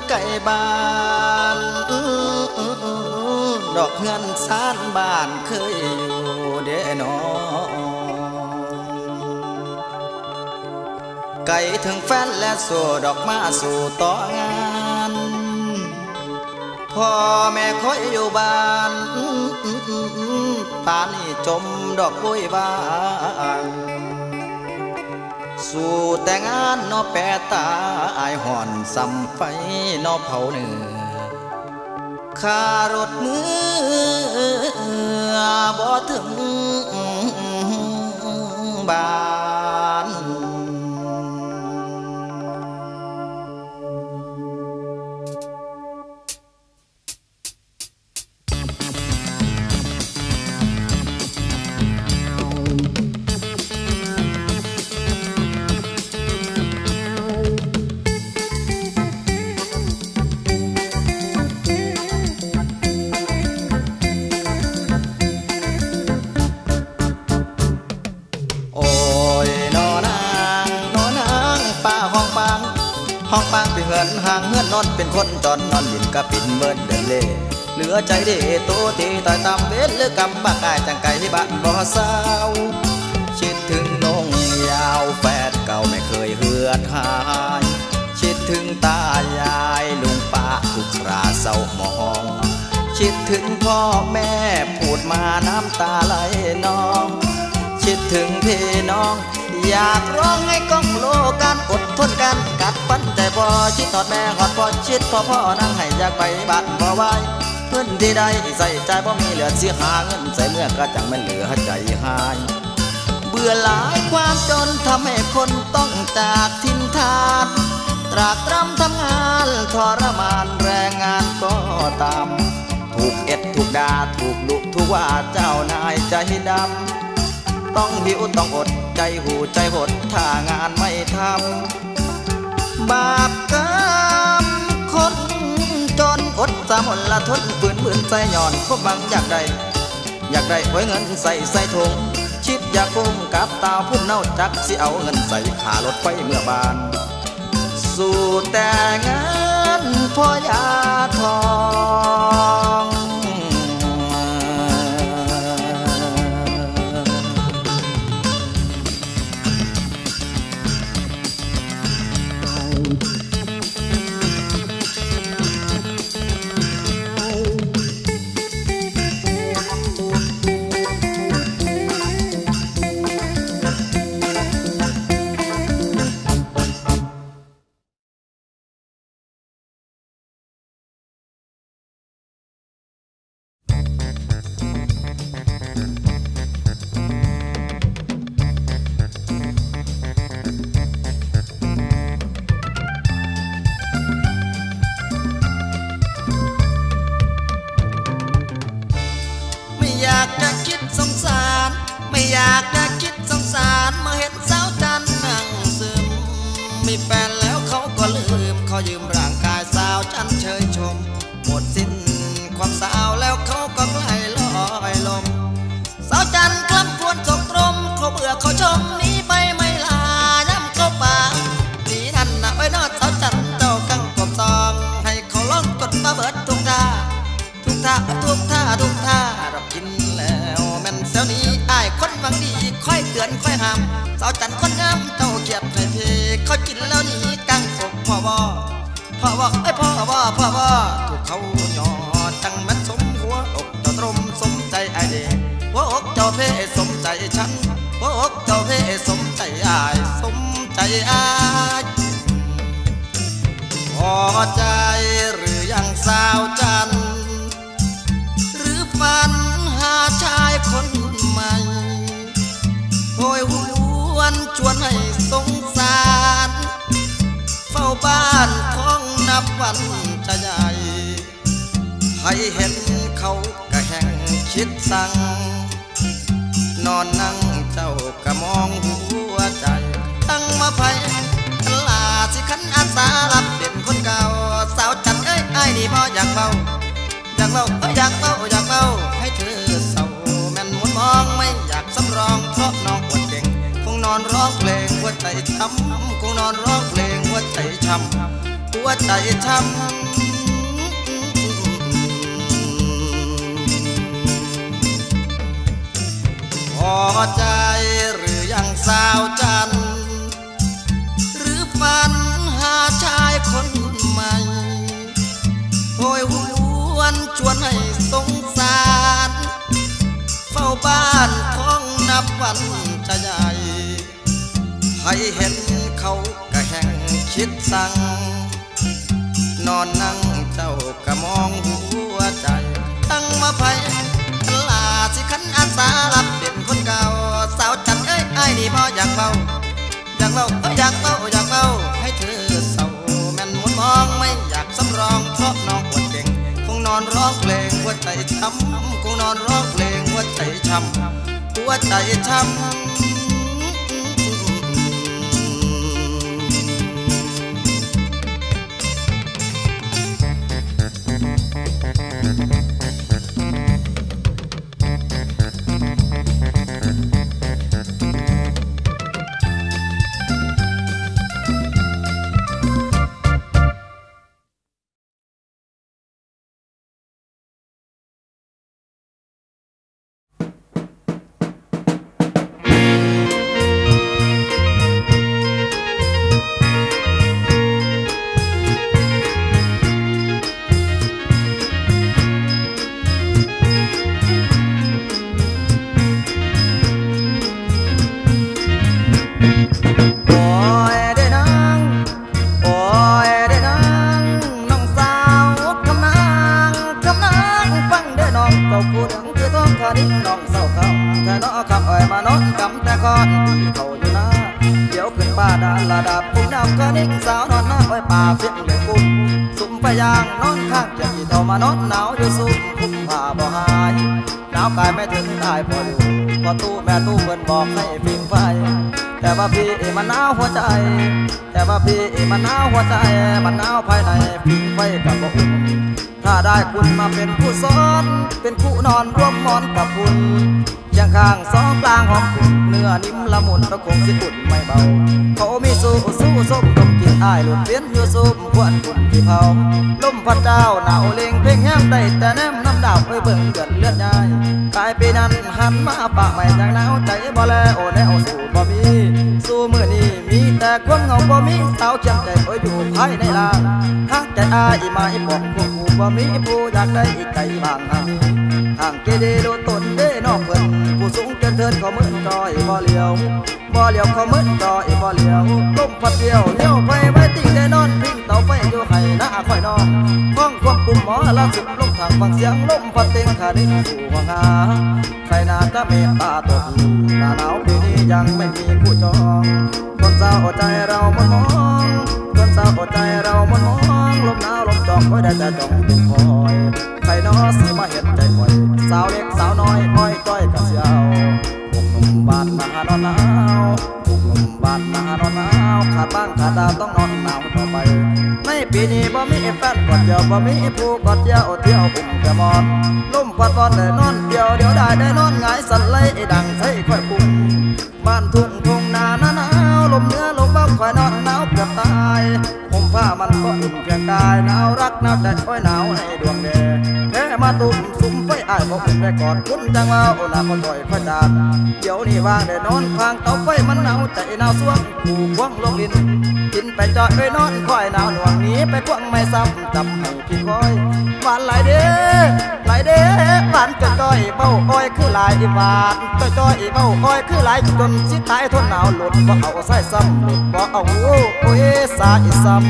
ไก่บ้านดอกเงินซานบ้านเคยอยู่เด้อนอไก่ถึงแฟนและสู่ดอกมาสู่ต่องานพ่อแม่คอยอยู่บ้านป่านนี้จมดอกบุยบานสู่แต่งานนอแปรตาอายห่อนซ้ำไฟนอเผาเนื้อค่ารถมือบ่ถึงบ้านห้องปางไปเหือนห่างเหือนนอนเป็นคนจอนนอนหลินกะปินเมินเดินเล่เหลือใจเดโตตีต่อยตามเวทเลือกกำบักอายจังไก่ที่บ้านบ่เศร้าคิดถึงน้องยาวแฟนเก่าไม่เคยเหือดหายคิดถึงตายายลุงป้าทุกคราเศร้าหมองคิดถึงพ่อแม่พูดมาน้ำตาไหลน้องคิดถึงพี่น้องอยากร้องให้ก้องโลกันอดทนกันกัดฟันแต่พอชิดทอดแม่หอดพอชิดพ่อนั่งให้อยากไปบ้านบ่ไหวเพื่อนที่ใดใส่ใจบ่มีเหลือสิหาเงินใส่เมื่อก็จังไม่เหลือใจหายเบื่อหลายความจนทำให้คนต้องจากถิ่นฐานตรากตรำทำงานทรมานแรงงานก็ตามถูกเอ็ดถูกด่าถูกดุถูกว่าเจ้านายใจดำต้องหิวต้องอดใจหูใจหดถ้างานไม่ทำบาปกรรมคนจนอดสามนละทนฝืนบืนใจหย่อนพบบังอยากได้ไว้เงินใส่ถุงชิดอยากกุ้งกับตาพุ่นเน่าจักสิเอาเงินใส่ขารถไฟเมื่อบานสู่แต่งานพ่อยาทองอยากจะคิดสงสารมาเห็นสาวจันนั่งซึมมีแฟนแล้วเขาก็ลืมเขายืมร่างกายสาวจันเชยชมหมดสิ้นความสาวแล้วเขาก็ใกล้ลอยลมสาวจันคล้ำควรสกตรมเขาเบื่อเขาชมหนีไปไม่ลาย้ำเขาป่าดีนั่นนะไว้นอดสาวจันเจ้ากังกบซองให้เขาล้องกดมาเบิดทุกท่าเรากินแล้วแม่นเซลนี้อ้ายคนหวังดีค่อยเตือนค่อยห้ามสาวจันคนงามเจ้าเกียบให้เพเขากินแล้วนี้กังกบพ่อบ่ไอ้พ่อบ่ถูกเขาหยอดจังแม่นสมหัวอกเจ้าตรมสมใจไอ้เด็กหัวอกเจ้าเพสมใจฉันหัวอกเจ้าเพสมใจอ้ายสมใจอ้ายพอใจหรือยังสาวจันฝันหาชายคนใหม่โหยหวนชวนให้สงสารเฝ้าบ้านท้องนับวันจะใหญ่ให้เห็นเขากะแห่งคิดสั่งนอนนั่งเจ้ากะมองหัวใจตั้งมาภัยกันลาสิขันอาสารับเป็นคนเก่าสาวจันไอ้นี่บ่อยากเฝ้าให้เธอเศร้าแม่นมุนมองไม่อยากสำรองเพราะน้องอวดเก่งคงนอนร้องเพลงหัวใจช้ำคงนอนร้องเพลงหัวใจช้ำหัวใจช้ำพอใจหรือยังสาวจันหรือฝันหาชายคนใหม่โหยหวนชวนให้สงสารเฝ้าบ้านท้องนับวันจะใหญ่ให้เห็นเขากะแห่งคิดสั่งนอนนั่งเจ้าก็มองหัวใจตั้งมาภัยลาสิขันอาสารับเป็นคนเก่าสาวจันเอ้ยไอ้นี่บ่อยากเฝ้าอยากเฝ้าอยากเฝ้าอยากเฝ้าให้เธอเศร้าแม่นมุนมองไม่อยากสำรองเพราะน้องปวดเก่งคงนอนร้องเพลงหัวใจช้ำคงนอนร้องเพลงหัวใจช้ำหัวใจช้ำมันหนาวหัวใจแต่ว่าพี่มันหนาวหัวใจมันหนาวภายในผิงไฟกับบ่อุ่นถ้าได้คุณมาเป็นผู้ซ้อนเป็นคู่นอนร่วมมอนกับคุณยังข้างสองกลางห้องคุณเนื้อนิ่มละมุนตะคงสิอุ่นไม่เบาเขามีสู้ส้มดมกินอ้ายหลุดเลี้ยนอยู่ส้มควันคุณที่เผาลมพัดเจ้าหนาวเล็งเพ่งแห้งได้แต่แนมน้ำดาวไปเบิ่งเดือดเลือดยายกลายปีนั้นหันมาปะใหม่จากหนาวใจบ่แลโอแนวสู่บ่มีสู้มือนี้มีแต่ความเหงาบ่มีสาวเขียนใจโอยอยู่ภายในลางทางใจอ้ายมาอีบอกพวกกูบ่มีผู้อยากได้อีกใจบางห่างเกเดโดตนเด้นอกเพิ่นผู้สูงเกินเทินเขาเหมือนจอยบ่เลี้ยวเขาเหมือนจอยบ่เลี้ยวล้มพัดเดียวเลี้ยวไปไว้ติ่งได้นอนพิงเตาไฟอยู่ให้หน้าค่อยนอนห้องควบคุมหมอล่าสุดลงทางฟังเสียงลมพัดเต็งขาดินสู่ห้องหาใครน่าจะเมตตาตัวผู้หน้าหนาวปีนี้ยังไม่มีผู้จองคนเศร้าใจเรามันมองคนเศร้าใจเรามันมองลมหนาวลมจองไว้ได้แต่จ้องอยู่คอยใครน้อสิมาเห็นใจคอยสาวเล็กสาวน้อยอ้อยจ้อยกะเสียวพวกหนุ่มบ้านมานอนหนาวพวกหนุ่มบ้านมานอนหนาวขาดบ้างขาดดาวต้องนอนหนาวต่อไปในปีนี้บ่มีแฟนกอดเดียวบ่มีผู้กอดเดียวเที่ยวปุ่มกระมอนลมพัดวันได้นอนเดียวเดี๋ยวได้นอนหงายสั่นไหลดังใส่ค่อยปุ่มบ้านทุ่งนาหนาวลมเนื้อลมเบาค่อยนอนหนาวเกือบตายห่มผ้ามันก็อุ่นเพียงกายหนาวรักหนาวใจค่อยหนาวในดวงแดงแค่มาตุ่มสุมไฟอ้ายบอกไปกอดคุณจังว่าโอลาคนบ่อยค่อยจานเดี๋ยวนี้ว่างได้นอนข้างเตาไฟมันหนาวใจหนาวสวงผูกว่างลงลิ้นกินไปจอดไปนอนค่อยหนาวหน่วงนี้ไปควงไม่ซ้ำจับให้พี่คอยหวานหลายเด้หลายเด้หวานจ้อยเบ้าอ้อยคือหลายหวานจ้อยเบ้าอ้อยคือหลายจนสิตายทนหนาวหลุดบ่เอาใส่ซ้ำหลุดบ่เอาโอ้ยสาอีซ้ำ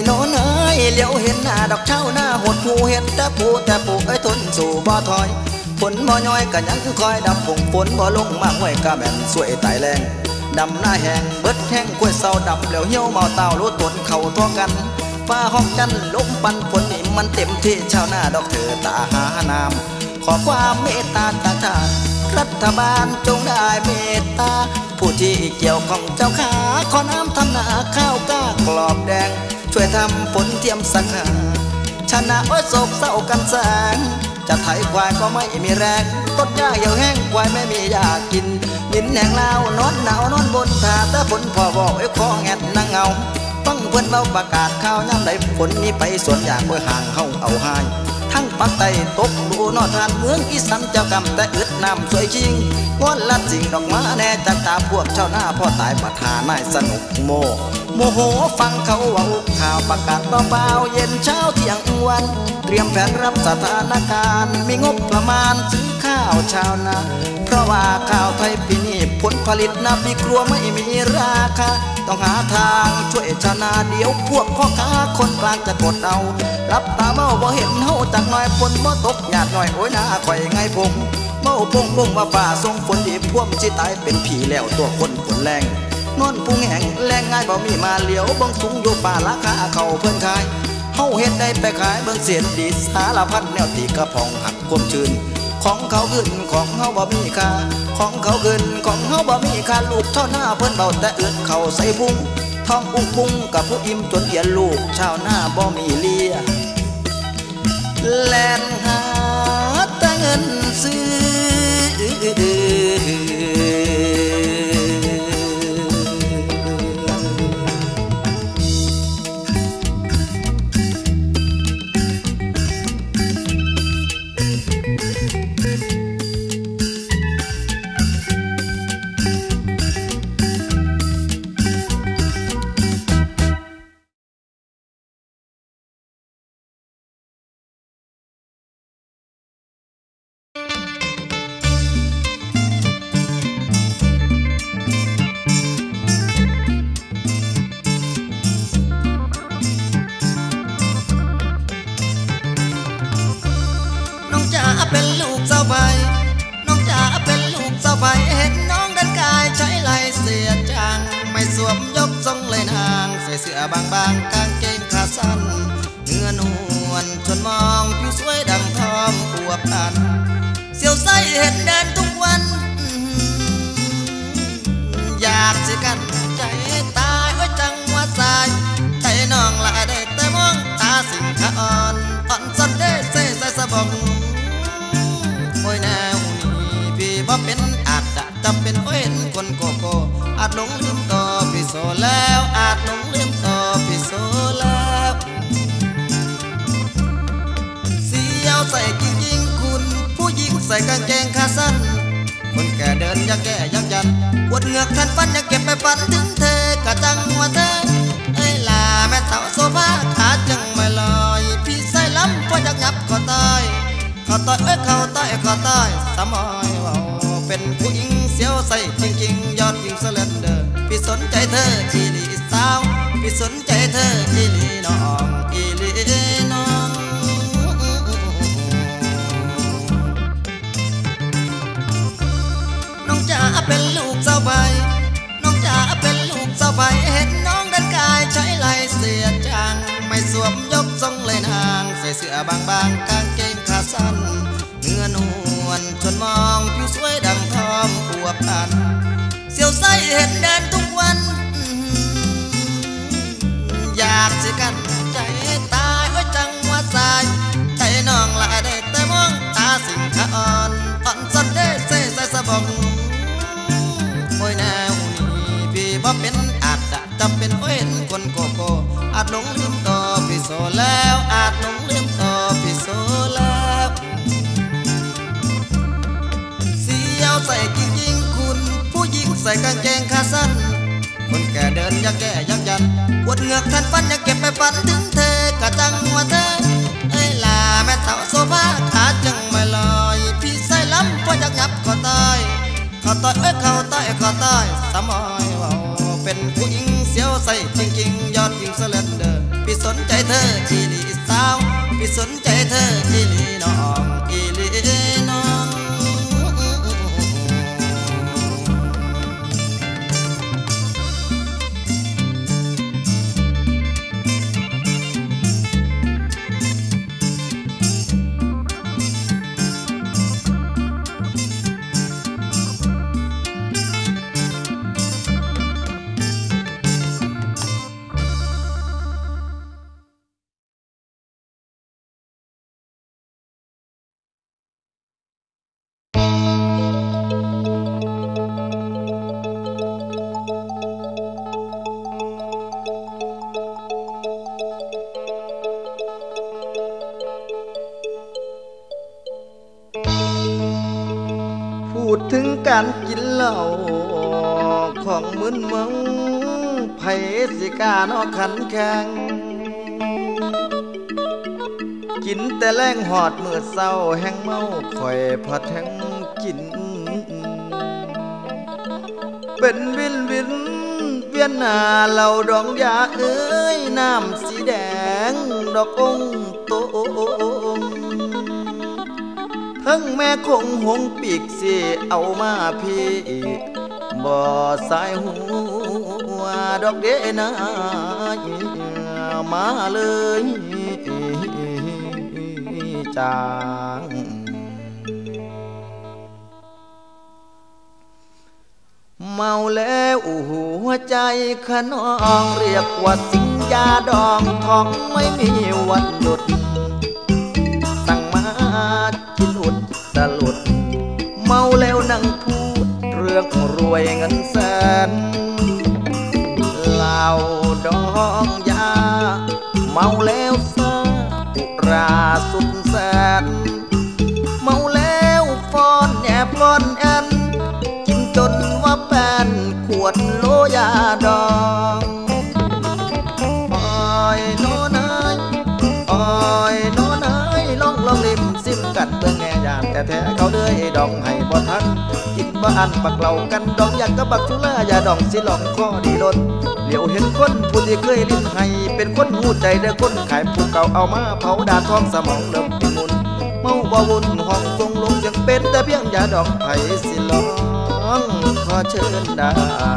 ดอกเช่าหน้าหดหูเห็นแต่ปูเอ้ยทนสู่บ่ถอยฝนบ่ย้อยก็ยังคอยดำผงฝนบ่ลงมาห้วยกะแม่นสวยตายแรงดำหน้าแห้งเบิดแห้งกล้วยเศร้าดำแล้วเหี่ยวเมาเต่ารู้ตนเข่าทั่วกันฟ้าห้องกันลมปันฝนนี่มันเต็มที่ชาวนาดอกเธอตาหานามขอความเมตตาตาชาติรัฐบาลจงได้เมตตาผู้ที่เกี่ยวของเจ้าขาขอน้ำทำนาข้าวกล้ากรอบแดงช่วยทำฝนเทียมสักหาชนะโอ้ยโศกเศร้ากันแสงจะไถควายก็ไม่มีแรงต้นหญ้าเหี่ยวแห้งควายไม่มีหญ้ากินดินแห้งลาวนอนหนาวนอนบนท่าแต่ฝนพอบอกไอ้คอแงดนั่งเงาฟังเพิ่นเบาประกาศข่าวย่ำใดฝนนี้ไปสวนยางเมื่อห่างเฮาเอาหายทั้งปักไตตกดูนอทานเมืองอีสานเจ้ากรรมแต่อึดน้ำสวยจริงก้อนละสิ่งดอกไม้แน่จากตาพวกชาวนาพ่อตายปัญหานายสนุกโมโหฟังเขาว่าข่าวประกาศเบาๆเย็นเช้าเที่ยงวันเตรียมแผนรับสถานการณ์มีงบประมาณซื้อข้าวชาวนาเพราะว่าข้าวไทยปีนี้ผลผลิตนับปีกลัวไม่มีราคาต้องหาทางช่วยชาวนาเดี๋ยวพวกพ่อค้าคนกลางจะกดเอารับตาเมาบ่เห็นเฮาจากหน่อยฝนบ่ตกหยาดหน่อยโอ้ยนาข่อยไงพงเมาพงว่าฝ่าทรงฝนดีพ่วมสิตายเป็นผีแล้วตัวคนฝนแรงนอนพุงแห้งแรงง่ายบ่มีมาเหลียวบังสูงอยู่ป่าราคาเขาเพิ่นขายเฮาเฮ็ดได้ไปขายเบิ่งเสียนดีสารพัดแนวตีกระพองหักความชื่นของเขาขึ้นของเฮาบ่มีค่าของเขาขึ้นของเฮาบ่มีค่าลูกเท่าหน้าเพิ่นเบาแต่เอื้อนเขาใส่พุงท้องอุ้งพุงกับผู้อิ่มจนเอียนลูกชาวนาบ่มีเลี้ยแล่นหาแต่เงินซื้อเป็นลูกเจ้าใบน้องจ๋าเป็นลูกเจ้าใบเห็นน้องเดินกายใช้ไหลเสียจังไม่สวมยกทรงเลยนางใส่เสื้อบางๆกางเกงขาสั้นเนื้อนวลชวนมองผิวสวยดังทองอวบอันเสียวไส้เห็นเดินทุกวันอยากสิกันใจตายโอ้ยจังว่าสายใจน้องละได้แต่มองตาสิงขาอ่อนสันเด้เซ่ใส่สะบงโอ้ยแนวนี้พี่บ่เป็นอาจจะจำเป็นเห็นคนโกโก้อาจหลงลืมต่อพี่โซแล้วอาจหลงลืมต่อพี่โซแล้วเสียวใส่กิ้งยิงคุณผู้หญิงใส่กางเกงขาสั้นคนแก่เดินยังแก่ยังยันปวดเหงือกทันฟันยังเก็บไปฝันถึงเธอกะจังว่าเธอเอ้ยลาแม่สาวโซฟาขาจังไม่ลอยพี่ใส่ล้ำพอยักยับก็ตายเขาต่อยเอ้ยเขาต่อยเขาต่อยสมอยว่าเป็นผู้หญิงเสียวใส่จริงๆยอดหญิงสเลนเดอร์พี่สนใจเธออีลีสาวพี่สนใจเธออีลีน้องอีลีน้องน้องจ๋าเป็นลูกเจ้าใบน้องจ๋าเป็นลูกเจ้าใบเห็นน้องเดินกายใช้ไหลเสียจังไม่สวมยกทรงเลยนางใส่เสื้อบางๆกางเกงขาสั้นเนื้อนวลชวนมองผิวสวยดังทองอวบอันเสียวไส้เห็นเดินทุกวันอยากสิกันใจตายโอ้ยจังว่าสายใจน้องละได้แต่มองตาสิงขาอ่อนสันเด้เซ่ใส่สะบงโอ้ยแนวนี้พี่บ่เป็นอาจจะจำเป็นเห็นคนโกโก้อาจหลงลืมต่อพี่โซแล้วอาจหลงลืมต่อพี่โซแล้วเสียวใส่กิ้งยิงคุณผู้หญิงใส่กางเกงขาสั้นคนแก่เดินยังแก่ยังยันปวดเหงือกทันฟันยังเก็บไปฝันถึงเธอกะจังว่าเธอเอ้ยลาแม่สาวโซฟาขาจังไม่ลอยพี่ใส่ล้ำพอยักยับก็ตายเขาต่อยเอ้ยเขาต่อยเขาต่อยสมอยว่าเป็นผู้หญิงเสียวใส่จริงๆยอดหญิงสเลนเดอร์พี่สนใจเธออีลีสาวพี่สนใจเธออีลีน้องอีลีน้องการกินเหล้าของมึนเมาไผสิกานอขันแข็งกินแต่แรงหอดมือเศร้าแห้งเมาคอยพัดแห้งกินเป็นวินวินเวียนหน้าเหล่าดองยาเอ้ยน้ำสีแดงดอกองโตทั้งแม่คงหงปีกสิเอามาพี่บ่สายหัวดอกเดนะมาเลยจางเมาแล้วหัวใจขนองเรียกว่าสิงยาดองทองไม่มีวันหยุดสั่งมากินอุดตลุดเมาแล้วนั่งพูดเรื่องรวยเงินแสนเหล้าดองยาเมาแล้วซาอุราสุดแสนเมาแล้วฟ้อนแอบฟ้อนแอนกินจนว่าแป้นขวดโลยาดองอ้อยโน่นายอ้อยโน่นายลองริมซิมกัดเบื้องแง่ยานแต่แท้เขาเดือยดองให้บ่ทันกินบ่อันปักเหล่ากันดองอยากกะบักชุลายาดองสิลองข้อดีล้นเหลียวเห็นคนผู้ที่เคยลิ้นให้เป็นคนหูใจเด้อคนขายผู้เก่าเอามาเผาดาท้องสมองเริ่มปิมุนเมาบ่วุ่นห้องทรงลงยังเป็นแต่เพียงยาดองไผสิลองขอเชิญได้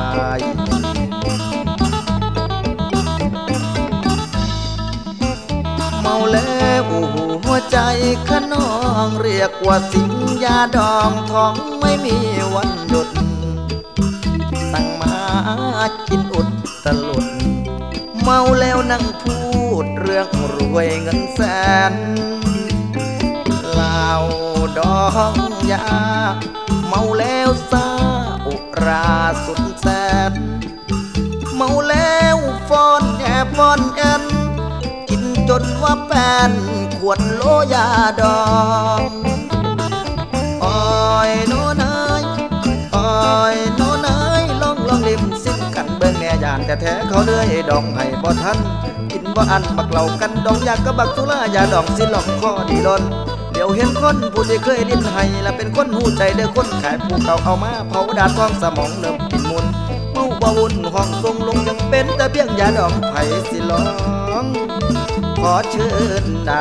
เมาแล้วหัวใจขนองเรียกว่าสิงยาดองทองไม่มีวันหยุดสั่งมากินอุดตลุดเมาแล้วนั่งพูดเรื่องรวยเงินแสนเหล้าดองยาเมาแล้วซาอุราสุดแสนเมาแล้วฟ้อนแอบฟ้อนแอนกินจนว่าแป้นขวดโลยาดองอ้อยโน่นายอ้อยโน่นายลองริมซิมกันเบิ่งแน่ยานแต่แท้เขาเดือยดองให้บ่ทันกินบ่อันบักเหล่ากันดองยากกะบักตุลายาดองสิลองข้อดีล้นเดี๋ยวเห็นคนผู้ที่เคยลิ้นให้และเป็นคนหูใจเด้อคนขายผู้เก่าเอามาเผาดาท้องสมองเริ่มปิดมุนเมาบ่วุ่นห้องทรงลงยังเป็นแต่เพียงยาดองไผสิลองขอเชิญได้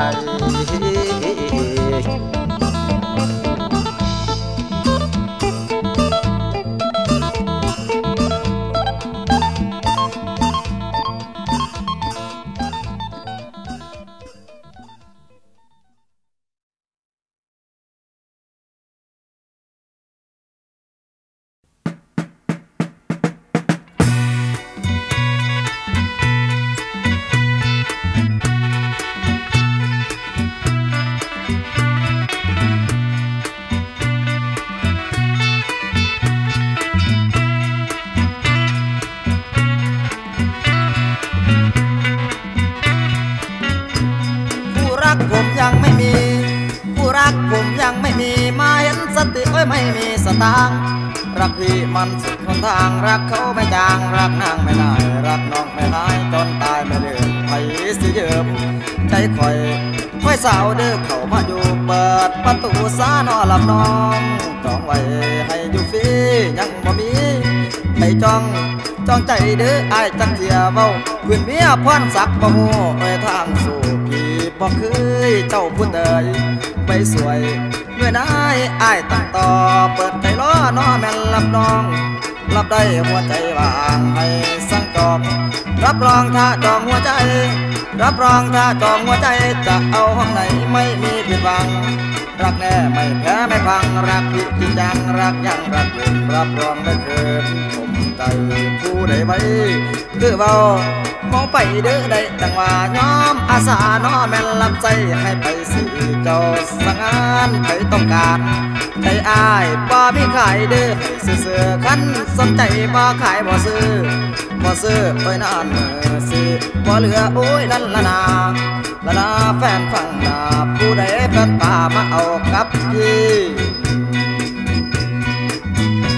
ไม่มีสตางค์รักพี่มันสุดหนทางรักเขาไม่จางรักนางไม่ได้รักน้องไม่หายจนตายไม่เลืมไผสิเยิมใจคอยสาวเด้อเข้ามาอยู่เปิดประตูซานอหลับน้องจองไว้ให้อยู่ฟรียังบ่มีให้จองใจเด้ออ้ายจังเที่ยเว้าเพื่อนเมียพรศักดิ์บ่ฮู้ไปทางสู่พี่บ่เคยเจ้าพูดเอ่ยไปสวยด้วยนายอ้ายตั้งต่อเปิดใจล้อน้อแม่นรับน้องรับได้หัวใจว่างให้สั่งจองรับรองถ้าจองหัวใจรับรองถ้าจองหัวใจจะเอาห้องไหนไม่มีผิดหวังรักแน่ไม่แพ้ไม่พังรักพี่จริงจังรักยังรักเกินรับรองได้เกินผมใจผู้ใดไว้คือเบามองไปเด้อได้จังว่าย้อมอาสาน้อแม่นรับใจให้ไปสิเจ้าสังงานไปต้องการใจอ้ายบ่มีขายเด้อให้ซื้อคันสนใจบ่ขายบ่ซื้อโอ้ยนั่นสิบ่เหลือโอ้ยนั่นละนาแฟนฟังนาผู้ใดแฟนป่ามาเอากับพี่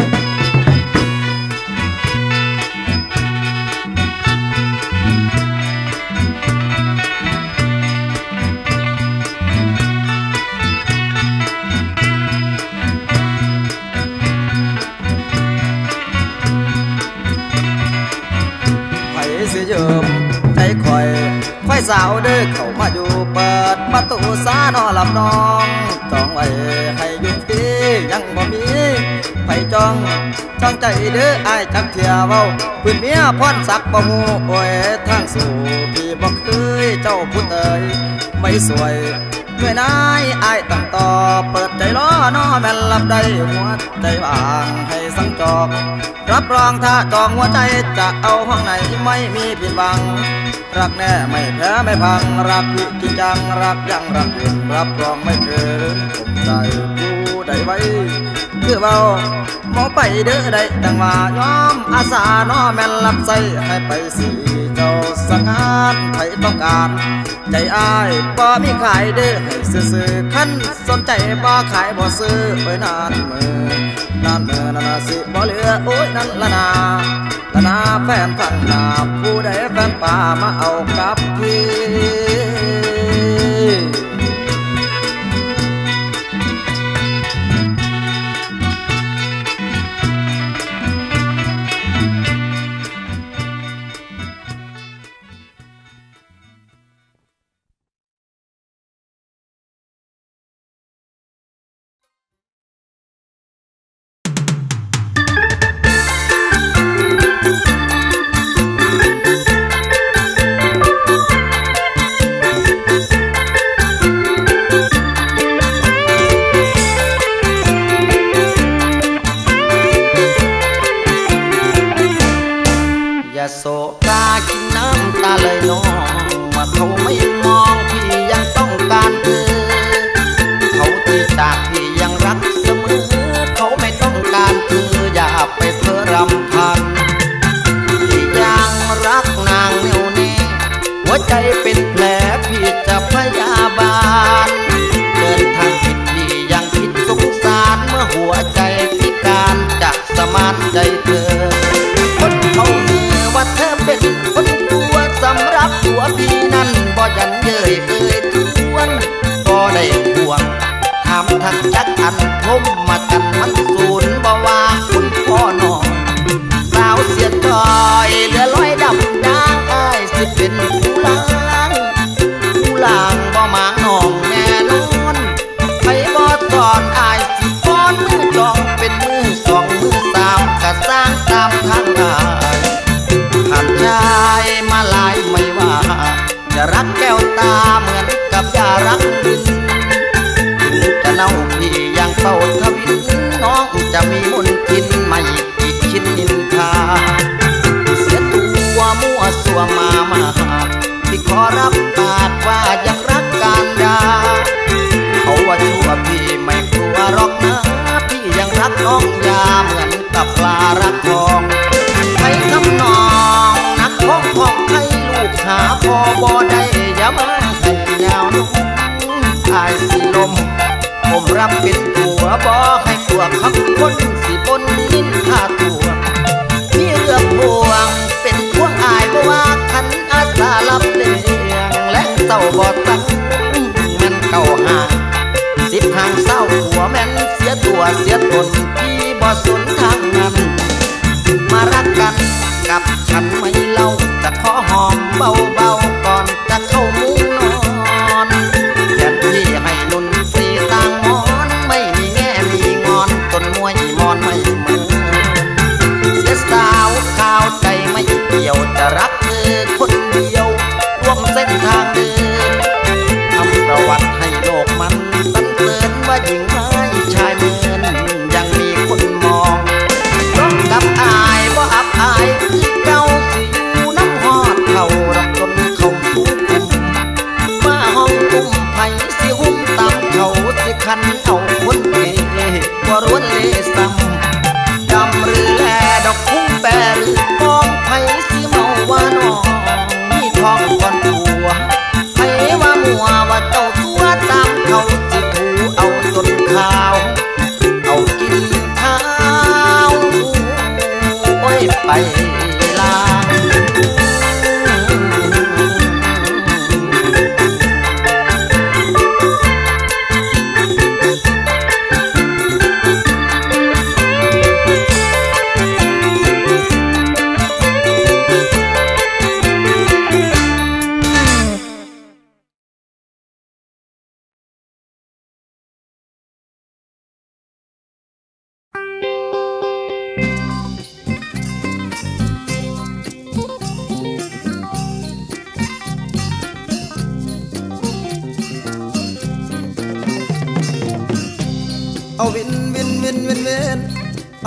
เยิมใจคอยสาวเด้อเข้ามาอยู่เปิดประตูสานอลำน้องจองไว้ให้อยู่ที่ยังบ่มีไผจ้องใจเด้ออ้ายจักเที่ยวเว้าพื้นเมียพรศักดิ์บ่ฮู้โอ้ยทางสู่พี่บ่เคยเจ้าผู้เตยไม่สวยด้วยนายอ้ายตั้งต่อเปิดใจล้อน้อแม่นรับได้หัวใจว่างให้สังจอกรับรองถ้าจองหัวใจจะเอาห้องไหนไม่มีผิดหวังรักแน่ไม่แพ้ไม่พังรักพี่จริงจังรักยังรักเห็นรับรองไม่เกินผมใจผู้ใดไว้คือเบาหมอไปเด้อได้ดังว่ายอมอาสาน้อแม่นรับใส่ให้ไปสิเจ้าสังหารใครต้องการใจอ้ายบ่มีขายเด้อให้ซื้อคันสนใจบ่ขายบ่ซื้อไปนานมือนานสิบ่เหลือโอ้ยนั่นละนาแฟนฟังนาผู้ใดแฟนป่ามาเอากับพี่โศกากินน้ำตาเลยน้องว่าเขาไม่มองพี่ยังต้องการเธอเขาที่จากพี่ยังรักเสมอเขาไม่ต้องการเธออย่าไปเพ้อรำพันพี่ยังรักนางแน่วแน่หัวใจเป็นแผลพี่จะพยาบาลเดินทางผิดพี่ยังคิดสงสารเมื่อหัวใจพิการจะสมานใจเธอคนเขาว่าเธอเป็นคนตัวสำหรับตัวพี่นั้นบ่ยันเย้ยทวนก็ได้ห่วงถามทางจักอันพรมมากันมันสูญบ่ว่าคุณพ่อนอนสาวเสียจอยเหลือลอยดำดางอ้ายสิเป็นผู้ล้างบ่มาน้องแน่นอนไปบ่ตอนอ้ายสิป้อนมือจองเป็นมือสองมือสามกะสร้างตามทางอ้ายผ่านชายมาหลายไม่ว่าจะรักแก้วตาเหมือนกับยารักดินถึงจะเน่าพี่ยังเฝ้าทวินน้องจะมีมนทินไม่อีกชิ้นนินทาเสียตัวมั่วสัวมาพี่ขอรับปากว่ายังรักการดาเขาว่าชั่วพี่ไม่กลัวหรอกนะพี่ยังรักน้องยาเหมือนกับปลารักทองไปทำนองนักของให้ลูกหาพอบ่ได้อย่ามาให้ยาวนุ่มอายสิลมผมรับเป็นตัวบ่ให้ตัวคำคนสิบนนินท่าตัวมีเรื่องพวงเป็นพวงอายบ่ว่าขันอาสารับเลี้ยงและเต้าบ่ตั้งแม่นเก่าหาสิบห่างเศร้าหัวแม่นเสียตัวเสียตนพี่บ่สนทางนั้นมารักกันกับฉันไม่เล่าจะขอหอมเบาๆก่อนจะเข้ามุ้งนอนแทนที่ให้นุ่นสีต่างมอนไม่มีแง่มีงอนต้นมวยมอนไม่เหมือนเสียสาวข้าวใจไม่เกี่ยวจะรักเธอคนเดียวร่วมเส้นทางเดินทำประวัติให้โลกมันสรรเสริญว่าหญิงไม้ชายเมินยังมีคนมองร้องกับอายว่าอับอายคือเก่าสิอยู่น้ำหอดเขารักจนเขาทุกคุมมาห้องกุมไผ่สิหุ้มตามเขาสิคันเอาคนเอ๋ว่าร้วนเลซ้ำดำหรือแลดอกพุ่งแปรหรือกองไผ่สิเมาว่าน้องมีทองก่อนผัวไผ่ว่ามัวว่าเจ้าตัวตามเขาสิถูเอาจนขาวเอากินข้าวโอ้ยไปลา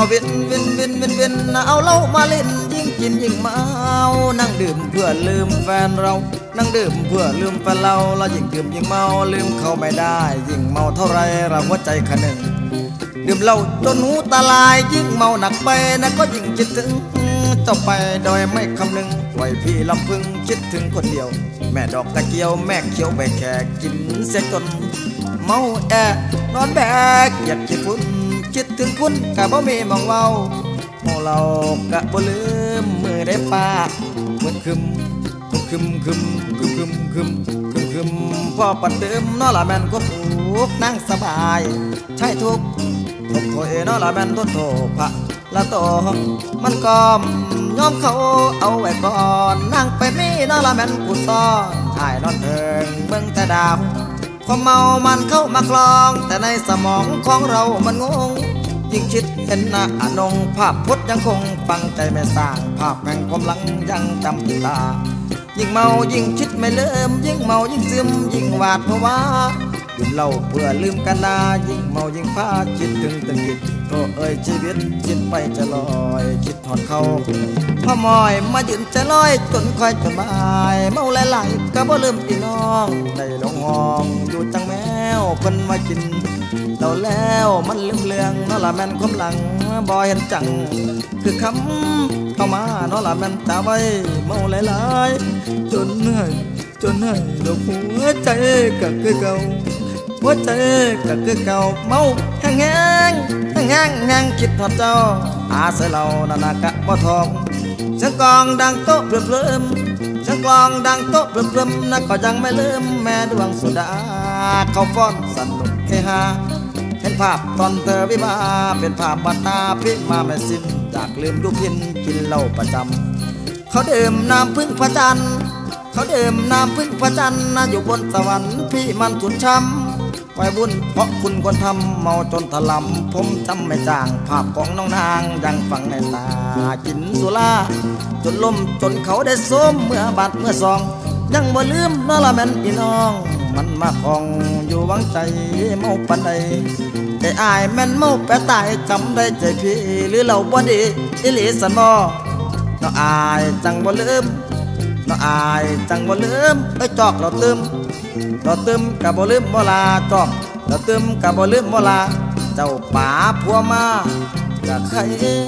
เวียนเวียนเวียนเวียนเวียนเอาเหล้ามาเล่นยิ่งกินยิ่งเมานั่งดื่มเพื่อลืมแฟนเรานั่งดื่มเพื่อลืมแฟนเรายิ่งดื่มยิ่งเมาลืมเขาไม่ได้ยิ่งเมาเท่าไรเราหัวใจขนึงดื่มเหล้าจนหูตาลายยิ่งเมาหนักไปนะก็ยิ่งคิดถึงเจ้าไปโดยไม่คำนึงปล่อยพี่ลำพึงคิดถึงคนเดียวแม่ดอกกระเจียวแม่เขียวใบแขกกินเสียจนเมาแอนอนแบกอยากคิดฝุ่นคิดถึงคุณกะบ่มีมองเว้าเมาเรากะบ่ลืมมือได้ปากเหมือนคึมคึมคึมคึมคึมคึมคึมคึมพ่อปัดเดิมนอละแม่นก็ถูกนั่งสบายใช่ทุกทุกโอยนอละแม่นโตพระละโตมันก็ยอมเขาเอาไว้ก่อนนั่งไปนี่นอละแม่นกูซ้อนถ่ายนอนเถิงเบิ่งแต่ดาวความเมามันเข้ามาคลองแต่ในสมองของเรามันงงยิ่งคิดเห็นหน้าอนงภาพพจน์ยังคงฟังใจไม่สร้างภาพแห่งความหลังยังจำติดตายิ่งเมายิ่งคิดไม่ลืมยิ่งเมายิ่งซึมยิ่งหวาดภาวะยิ่งเล่าเพื่อลืมกันนายิ่งเมายิ่งพาคิดถึงตึงกิดโอ้เอ้ยชีวิตคิดไปจะลอยคิดหอดเขาพ่อมอยมายืนจะลอยจนคอยจนบ่ายเมาหลายๆก็บ่ลืมพี่น้องได้ลงห้องอยู่จังแมวเพิ่นมากินเราแล้วมันลืมเรื่องนอละแม่นความหลังบ่เห็นจังคือคำเข้ามาเนาะละแม่นตาไว้เมาหลายๆจนเหนื่อยดอกหัวใจก็คือเก่าหัวใจก็คือเก่าเมาแห้งคิดทอดเจ้าอาเสยเรานานา กะบ่ทองเสียงกลองดังโต๊ะเพลิมเสียงกลองดังโต๊ะเพลิมนักก็ยังไม่ลืมแม่ดวงสุดาเขาฟ้อนสนุกเฮฮาเห็นภาพตอนเธอวิวาเป็นภาพบาดตาพิมาไม่สิ้นจากลืมดูพินกินเหล้าประจำเขาดื่มน้ำพึ่งพระจันทร์เขาดื่มน้ำพึ่งพระจันทร์อยู่บนสวรรค์พี่มันสุดช้ำไว้บุญเพราะคุณคนทำเมาจนถลำผมจำไม่จางภาพของน้องนางยังฝังในตากินสุราจนล้มจนเขาได้ส้มเมื่อบาดเมื่อซองยังบ่ลืมนอละแม่นพี่น้องมันมาคองอยู่หวังใจเมาปันใดแต่อายแม่นเมาแปะตายจำได้ใจพี่หรือเราบ่ดีอิลิสันบ่น้องอายจังบ่ลืมน้องอายจังบ่ลืมไอ้จอกเราตึมกะบ่ลืมบ่ลาจอกเราตึมกะบ่ลืมบ่ลาเจ้าป่าผัวมาจะใคร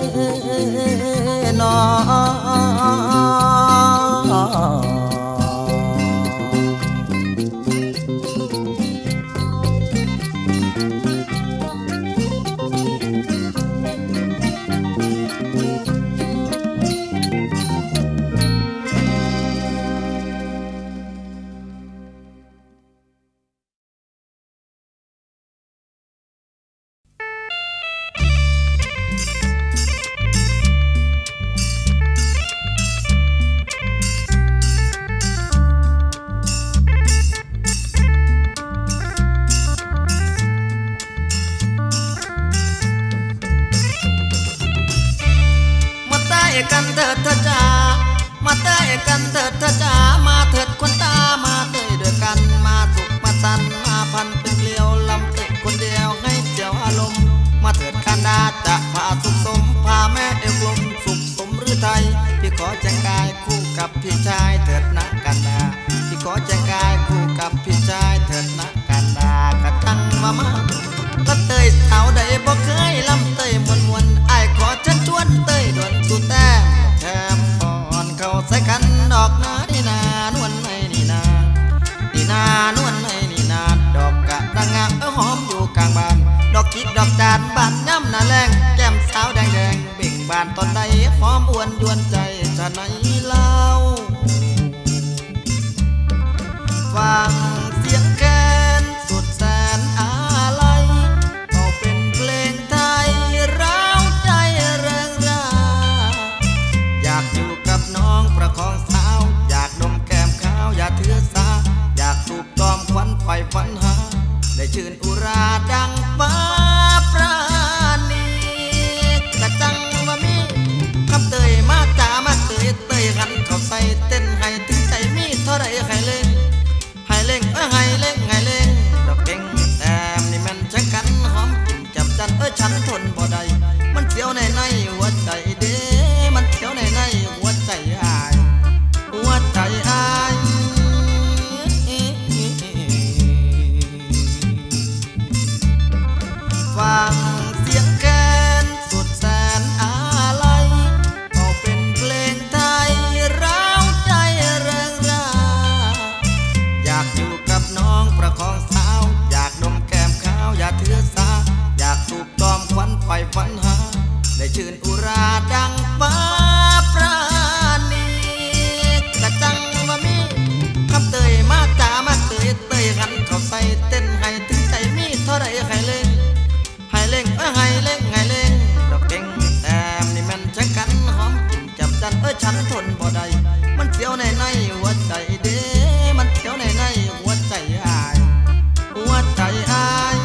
นอกันเถิดเธอจ๋ามาเตยกันเถิดเธอจ๋ามาเถิดคนตามาเตยด้วยกันมาสุขมาสันมาพันเป็นเกลียวลำเตยคนเดียวให้เจียวอารมณ์มาเถิดกันดาจะพาสุขสมพาแม่เอวกลมสุขสมหรือไทยพี่ขอแจงกายคู่กับพี่ชายเถิดนะกันดาพี่ขอแจงกายคู่กับพี่ชายเถิดนะกันดากระตั้งมาก็เตยสาวใดบ่เคยลำเตยมวนไอ้ขอเชิญชวนเตยด่วนสู่แต้มแถมก่อนเข้าใส่กันดอกนานี่นานวลในนี่นานวลในนี่นาดอกกะดังงามหอมอยู่กลางบ้านดอกคิดดอกจานบานย่ำหน้าแรงแก้มสาวแดงเบ่งบานตอนใดหอมอ้วนยวนใจจะไหนเล่าฟังเสียงแคนสุดแสนอะไรเอาเป็นเพลงไทยร้าวใจเริงราอยากอยู่กับน้องประคองสาวอยากดมแก้มขาวอย่าถือสาอยากสูบตอมควันไฟฝันหาได้ชื่นอุราดังฟ้าปราณีกระจังว่ามีคำเตยมาจ๋ามาเตยกันเขาใส่เต้นให้ถึงใจมีเท่าไรให้เล่งให้เล่งดอกเก่งแต้มนี่มันช่างกันหอมกลิ่นจับจันฉันทนบ่ได้มันเสียวในฉันทนบ่ได้มันเสียวในหัวใจเด้มันเสียวในหัวใจอายหัวใจอาย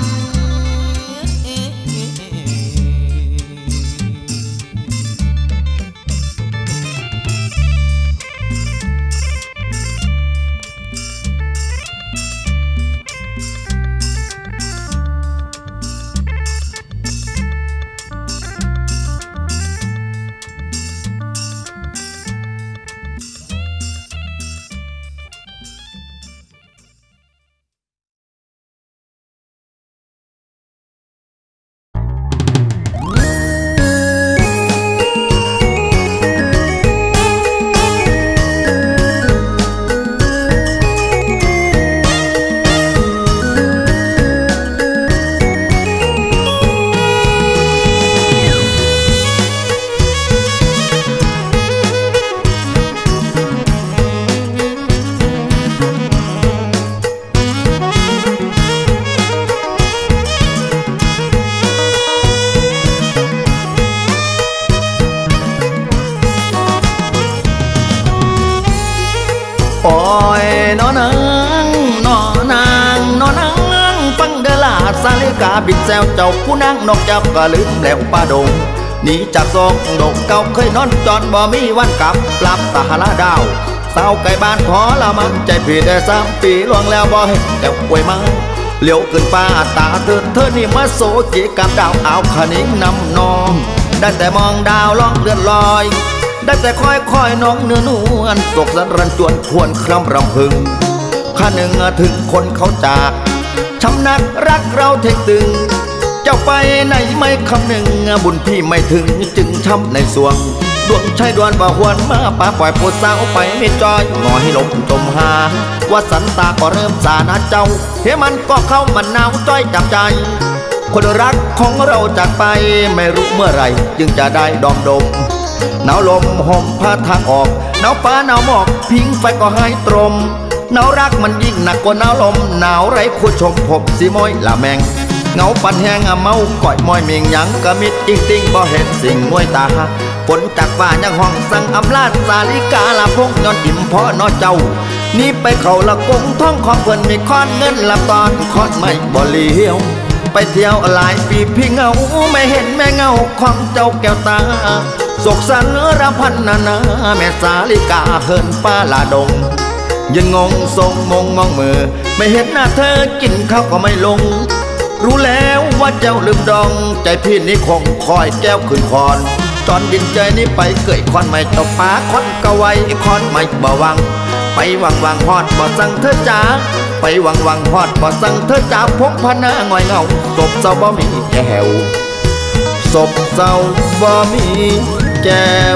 โอ้ยนอนางฟังเดลาสาลิกาบิดแซวเจ้าผู้นางนกจับก็ลืมแล้วป้าดงหนีจากซองดกเก่าเคยนอนจอนบ่มีวันกลับหลับตาหาดาวสาวไก่บ้านขอละมันใจผิดได้3 ปีล่วงแล้วบ่เห็นแล้วป่วยมาเลี้ยวขึ้นป้าตาเธอนี่มาโซจีกับดาวเอาขนิ้งนำนองได้แต่มองดาวล่องเลื่อนลอยได้แต่ค่อยน้องเนื้อนวลตกสันรันจวนควรคร่ำรำพึงข้าหนึ่งถึงคนเขาจากช้ำนักรักเราเทงตึงเจ้าไปไหนไม่คำหนึ่งบุญพี่ไม่ถึงจึงช้ำในสวงดวงชายดวนบ่หวนมาป่าปล่อยโพสาวไปไม่จอยงอให้ลมจมหาว่าสันตาก็เริ่มสานาเจ้าเฮ้มันก็เข้ามันหนาวจ้อยจับใจคนรักของเราจากไปไม่รู้เมื่อไรจึงจะได้ดอมดมหนาวลมห่มผ้าทางออกหนาวฟ้าหนาวหมอกพิงไฟก็หายตรมหนาวรักมันยิ่งหนักกว่าหนาวลมหนาวไร้คู่ชมผมสีม้อยละแมงเงาปันแห้งเมาก่อยมอยเมียงยังกะมิดจริงบ่เห็นสิ่งมวยตาฝนจากฟ้ายังห้องสั่งอำลาดสาลิกาละพงย้อนอิ่มเพราะนอเจ้านี่ไปเขาละกงท้องของเพิ่นมีค้อนเงินละตอนค้อนไม่บ่เลี้ยวไปเที่ยวหลายปีพี่เงาไม่เห็นแม่เงาของเจ้าแก้วตาโศกสันระพันนาแม่สาลิกาเฮินป้าลาดงยังงงทรงมองมือไม่เห็นหน้าเธอกินข้าวก็ไม่ลงรู้แล้วว่าเจ้าลืมดองใจพี่นี่คงคอยแก้วขึ้นคอนจอนดินใจนี่ไปเกยคอนไม่ตกป้าคอนกะไว้คอนไม่บ่วังไปวังฮอดบ่สั่งเธอจ้าไปวังฮอดบ่สั่งเธอจ้าพกพนาง่อยเงาศพเศร้าบ่มีแก้วศพเศร้าบ่มีแก้ว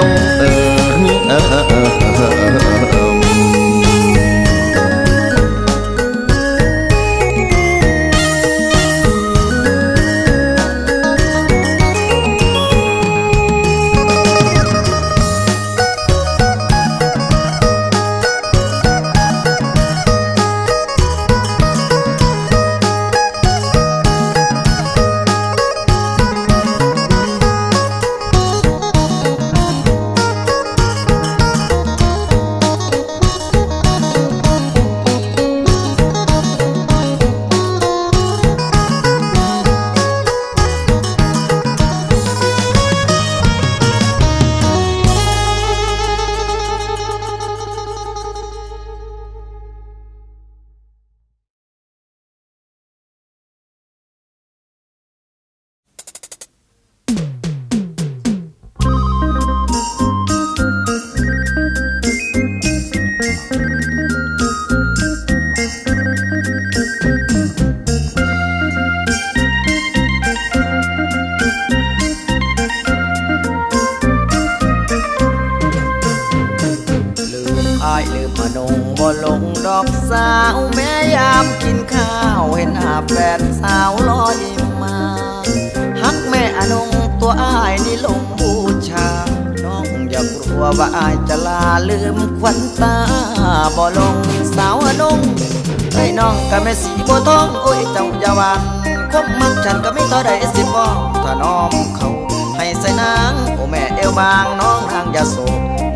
บ่ลงดอกสาวแม่ยามกินข้าวเห็นหาแฟนสาวลอยมาฮักแม่อนงตัวอ้ายนี่ลงบูชาน้องอย่ากลัวว่าอ้ายจะลาลืมควันตาบ่ลงสาวอนงให้น้องกับแม่สีบัวทองโอ้ยเจ้าอย่าหวังความมักฉันก็ไม่ต่อได้สิบอกถ้าน้องเขาให้ใส่นางโอ้แม่เอวบางน้องนางอย่าโศก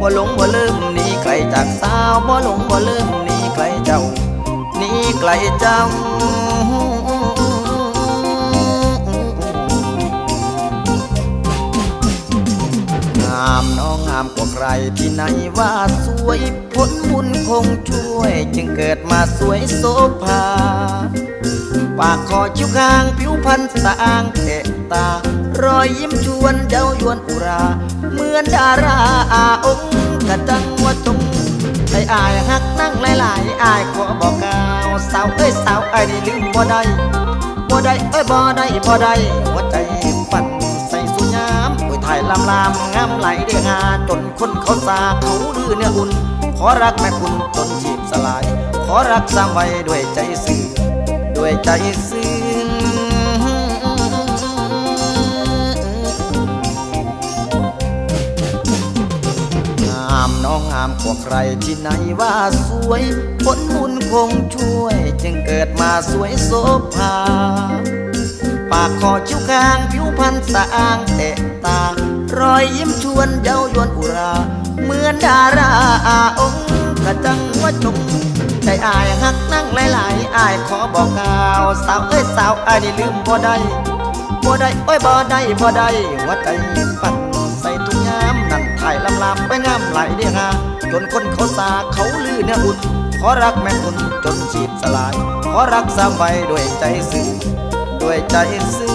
บ่หลงบ่ลืมหนีไกลจากสาวบ่หลงบ่ลืมหนีไกลเจ้าหนีไกลเจ้างามน้องงามกว่าใครที่ไหนว่าสวยผลบุญคงช่วยจึงเกิดมาสวยโสภาปากคอคิ้วคางผิวพรรณสะอ้างเตะตารอยยิ้มชวนเย้ายวนอุราเหมือนดาราองค์กระจังว่าจงไอ้อายหักนั่งหลายๆอายขอบอกกล่าวสาวเอ้ยสาวไอ้นี่ลืมบ่ได้บ่ได้เอ้ยบ่ได้บ่ได้หัวใจปั่นใส่สุญามป่วยถ่ายลำงามไหลเดือหาจนคนเขาสาเขาลือเนื้ออุ่นขอรักแม่คุณจนจีบสลายขอรักสร้างไว้ด้วยใจซื่อด้วยใจซื่องามน้องงามกว่าใครที่ไหนว่าสวยผลบุญคงช่วยจึงเกิดมาสวยโสภาปากคอคิ้วคางผิวพรรณสะอ้างเตะตารอยยิ้มชวนเย้ายวนอุราเหมือนดาราองค์กระจังว่าจงใจอายหักนั่งหลายๆอายขอบอกกล่าวสาวเอ้ยสาวอายนี่ลืมบ่ได้บ่ได้โอ้ยบ่ได้บ่ได้หัวใจปั่นใส่ทุกยามนั่งถ่ายลำไปงามไหลเดียงาจนคนเขาสาเขาลือเนื้ออุ่นขอรักแม่คุณจนจีบสลายขอรักสร้างไว้ด้วยใจซื่อด้วยใจซื่อ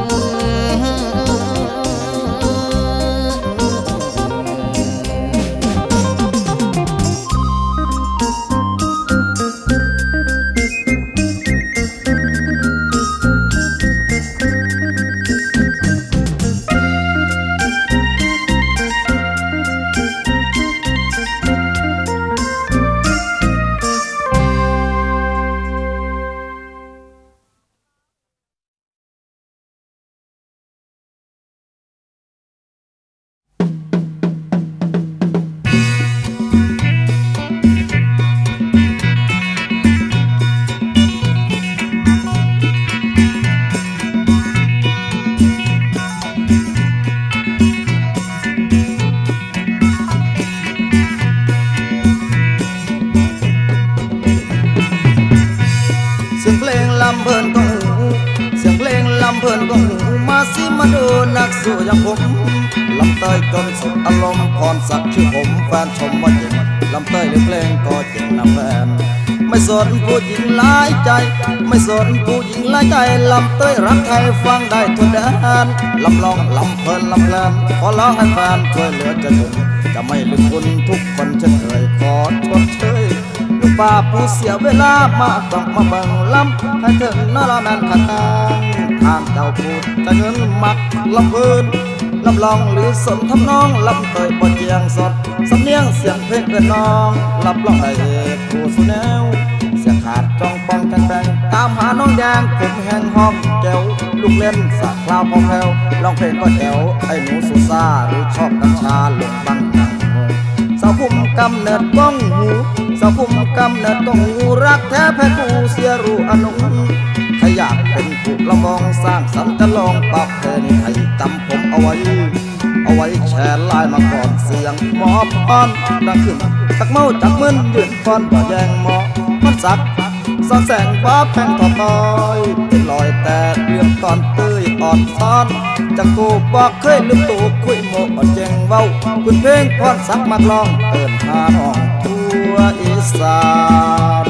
เพิ่นก็หูเสียงเพลงลำเพิ่นก็หูมาสิมาดูนักสู้อย่างผมลำเต้ยจนสุดอารมณ์พรสักชื่อผมแฟนชมว่าเจ๋งลำเต้ยเล่นเพลงก็เจ๋งนะแฟนไม่สนผู้หญิงหลายใจไม่สนผู้หญิงหลายใจลำเต้ยรักใครฟังได้ทุกแดนลำลองลำเพลินลำแลมขอร้องให้แฟนช่วยเหลือจะถึงจะไม่ลืมคุณทุกคนเช่นเคยขอชดเชยลูกป่าผู้เสียเวลามาต้องมาเบิ่งลำให้ถึงนรแมนขัดตางทางเจ้าพูดจะเงินมักลำเพลินลำลองหรือสนทำนองลำเตยบทเจียงสดสำเนียงเสียงเพลงเกินน้องรับรองได้ผู้สุแนวเสียงขาดจ้องป้องจังแบงตามหาน้องแดงผมแห่งห้องแก้วลูกเล่นสะคราวพอแผ่วร้องเพลงก็แจ๋วไอ้หนูสุซ่าหรือชอบกัญชาลงบังนังสาวพุ่มกำเนิดก้องหูสาวพุ่มกำเนิดก้องหูรักแท้แพ้กูเสียรู้อนุถ้าอยากเป็นผู้ละมองสร้างสรรค์จะลองปรับแทนให้จำผมเอาไว้แชร์ลายมาก่อนเสียงหมอพรดังขึ้นตักเมาจักมึนยืนฟอนบ่แยงหมอมันสักสอนแสงฟ้าแพงทอตอยเป็นรอยแต่เรื่องตอนเตยอ่อนซ้อนจากกูบอกเคยลืมตัวคุยโมอ่อนแจงเว้าคุณเพลงพรสักมากลองเอิ้นหาน้องทั่วอีสาน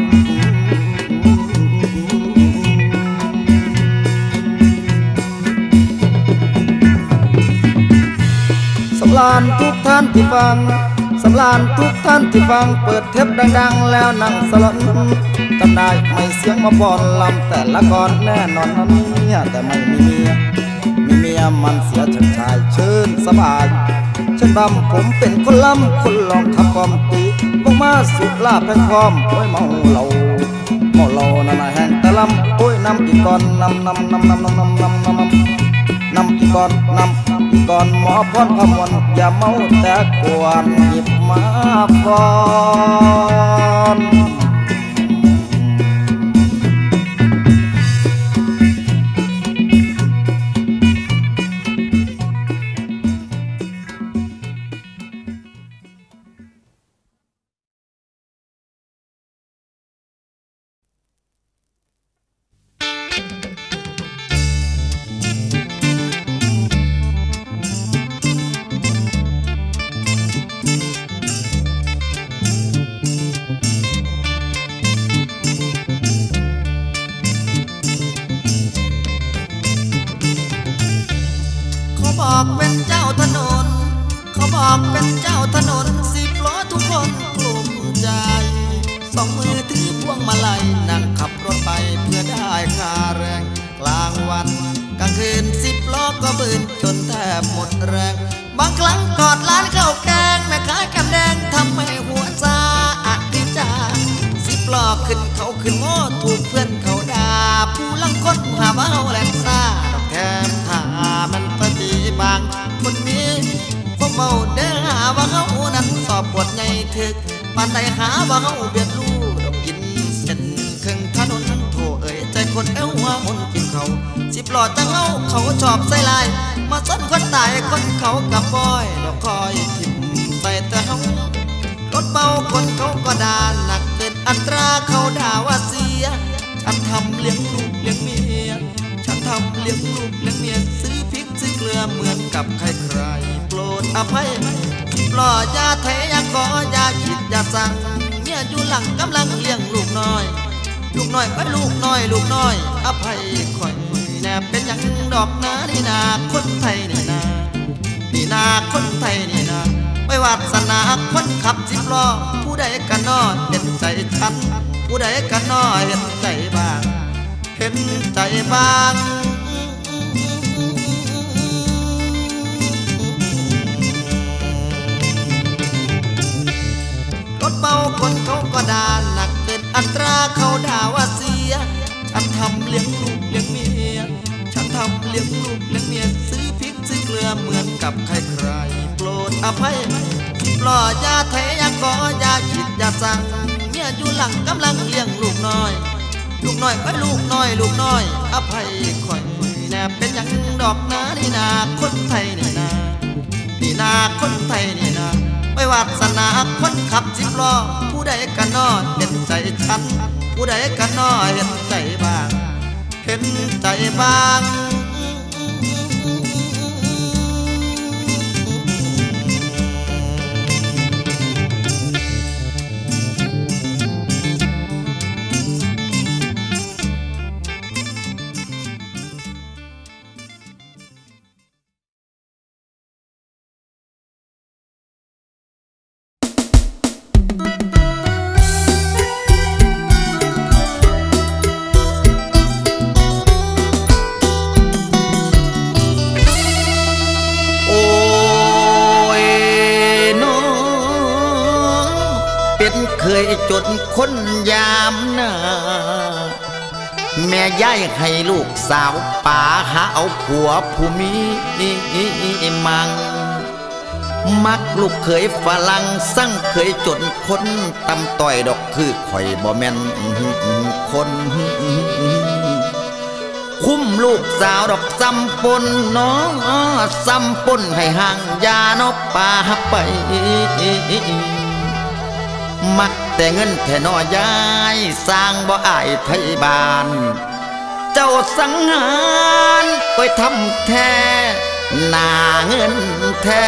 สำลานทุกท่านที่ฟังสำลานทุกท่านที่ฟังเปิดเทปดังๆแล้วนั่งสลอนจำได้ไม่เสียงมาบอนลำแต่ละก่อนแน่นอนนั้นเนี่ยแต่ไม่มีเมียมันเสียชนชายเชิญสบายเช่นบำผมเป็นคนล้ำคนลองขับความตีบอกมาสุดลาแพงพร้อมโอ้ยเมาเหล้านั่นแห่งแต่ลำโอ้ยน้ำอีกก่อนน้ำอีกก่อนหมอพรพมวลอย่าเมาแต่กวนหยิบมาฟอนเจ้าถนน10 ล้อทุกคนกลุ่มใจ2 มือถือพวงมาลัยนั่งขับรถไปเพื่อได้ค่าแรงกลางวันกลางคืน10 ล้อก็บืนจนแทบหมดแรงบางครั้งกอดร้านข้าวแกงแม่ค้าแกมแดงทำให้หัวซาอักจา10 ล้อขึ้นเขาขึ้นโม่ถูกเพื่อนเขาด่าผู้ลังคนหาว่าแหลกซ่าดอกแคมถ้ามันปฏิบังคนมีผมเมาเด้อหาว่าเขานั้นสอบปวดไงถึกปานใดหาว่าเขาเบียดลูดอกกินเส้นครึ่งถนนนั้นโถเอ่ยใจคนเอ้าหัวมนกินเขา10 ล้อจังเขาชอบใส่ลายมาสนคนตายคนเขากับปอยดอกคอยทิ่มใส่แต่เขารถเบาคนเขาก็ด่าหนักเกินอัตราเขาด่าว่าเสียฉันทำเลี้ยงลูกเลี้ยงเมียฉันทำเลี้ยงลูกเลี้ยงเมียซื้อพริกซื้อเกลือเหมือนกับใครโปรดอภัย10 ล้อยาเทยาขอยาคิดยาสั่งเมียอยู่หลังกำลังเลี้ยงลูกน้อยลูกน้อยไปลูกน้อยลูกน้อยอภัยคอยแนบเป็นอย่างดอกนานี่นาคนไทยนี่นานี่นาคนไทยนี่นาไม่วาสนาคนขับ10 ล้อผู้ใดกันน้อเห็นใจฉันผู้ใดกันน้อเห็นใจบ้างเห็นใจบ้างรถเบาคนเขาก็ด่าหนักเกินอัตราเขาด่าว่าเสียฉันทำเลี้ยงลูกเลี้ยงเมียฉันทำเลี้ยงลูกเลี้ยงเมียซื้อพริกซื้อเกลือเหมือนกับใครโปรดอภัย10 ล้อยาเทยาขอยาคิดยาสั่งเมียอยู่หลังกำลังเลี้ยงลูกน้อยลูกน้อยไปลูกน้อยลูกน้อยอภัยคอยแนบเป็นอย่างดอกนานี่นาคนไทยนี่นานี่นาคนไทยนี่นาไม่วาสนาคนขับ10 ล้อผู้ใดกันน้อเห็นใจฉันผู้ใดกันน้อเห็นใจบ้างเห็นใจบ้างเคยจดคนยามหน้าแม่ย้ายให้ลูกสาวป่าหาเอาผัวผู้มีมักลูกเคยฝรั่งสั่งเคยจดคนตำต่อยดอกคือข่อยบ่แม่นคนคุ้มลูกสาวดอกซ้ำปนน้อซ้ำปนให้ห่างยานกป่าไปมักแต่เงินแท่นอยายสร้างบ่อายไทยบ้านเจ้าสังหารไปทำแท้หน้าเงินแท้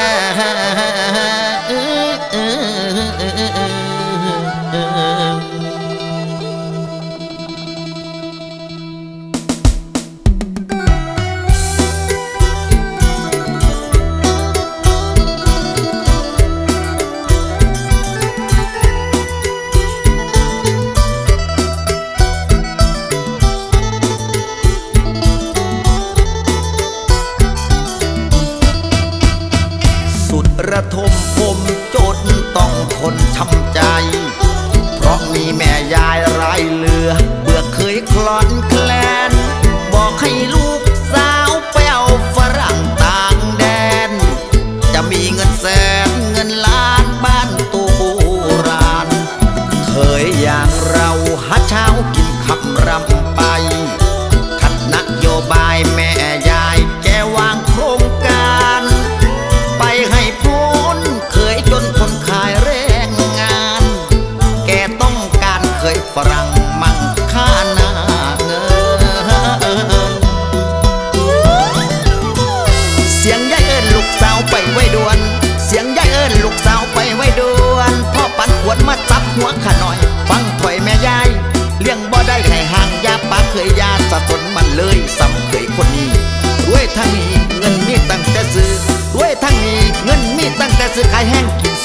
ระทมผมจนต้องคนช้ำใจเพราะมีแม่ยายไร้เลือเบื่อเคยคลอนแคลนบอกให้ลูกสาวไปเอาฝรั่งต่างแดนจะมีเงินแสนเงินล้านบ้านตูรานเคยอย่างเราหาเช้ากินขับรำไปขัดนโยบายแม่ยายแกวางโครงการไปให้พ้นเคยจนคนขายแรงงานแกต้องการเคย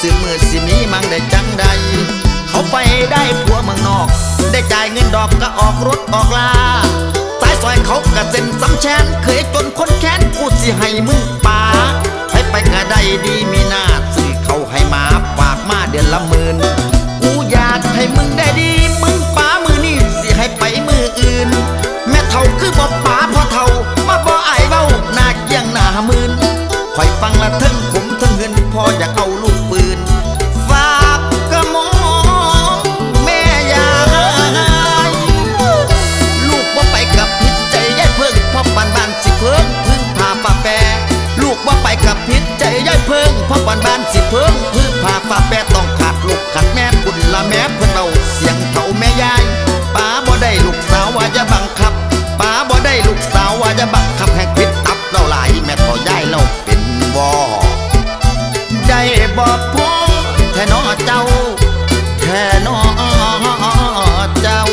สืบมือสิมีมั่งได้จังใดเขาไปได้ผัวเมืองนอกได้จ่ายเงินดอกก็ออกรถออกลาสายซอยเขากระเซ็นซ้ำแชนเคยจนคนแค้นกูสิให้มึงป่าให้ไปก็ได้ดีมีหน้าสิเขาให้มาฝากมาเดือนละหมื่นกูอยากให้มึงได้ดีมึงป่ามือนี่สิให้ไปมืออื่นแม่เท่าคือบ่ป่าพ่อเท่ามาบ่อายเบ้าหน้าเกี่ยงหน้ามืนคอยฟังละทั้งขมทั้งเงินพออยากเอาลูกปืนฝากกระมองแม่ยายลูกบ่ไปกับพิษใจยายเพิ่งพ่อปันบ้านสิเพิ่งพึ่งพาฝาแปรลูกบ่ไปกับพิษใจยายเพิ่งพ่อปันบ้านสิเพิ่งพึ่งพาฝาแปรต้องขาดลูกขาดแม่คุณละแม่เพิ่นเอาเสียงเท่าแม่ยายป้าบ่ได้ลูกสาวว่าจะบังคับป้าบ่ได้ลูกสาวว่าจะบังคับให้พิษตับเราหลายแม่เท่ายายเราเป็นบ่ได้บอกพ่อแท่นอเจ้าแท่นอเจ้า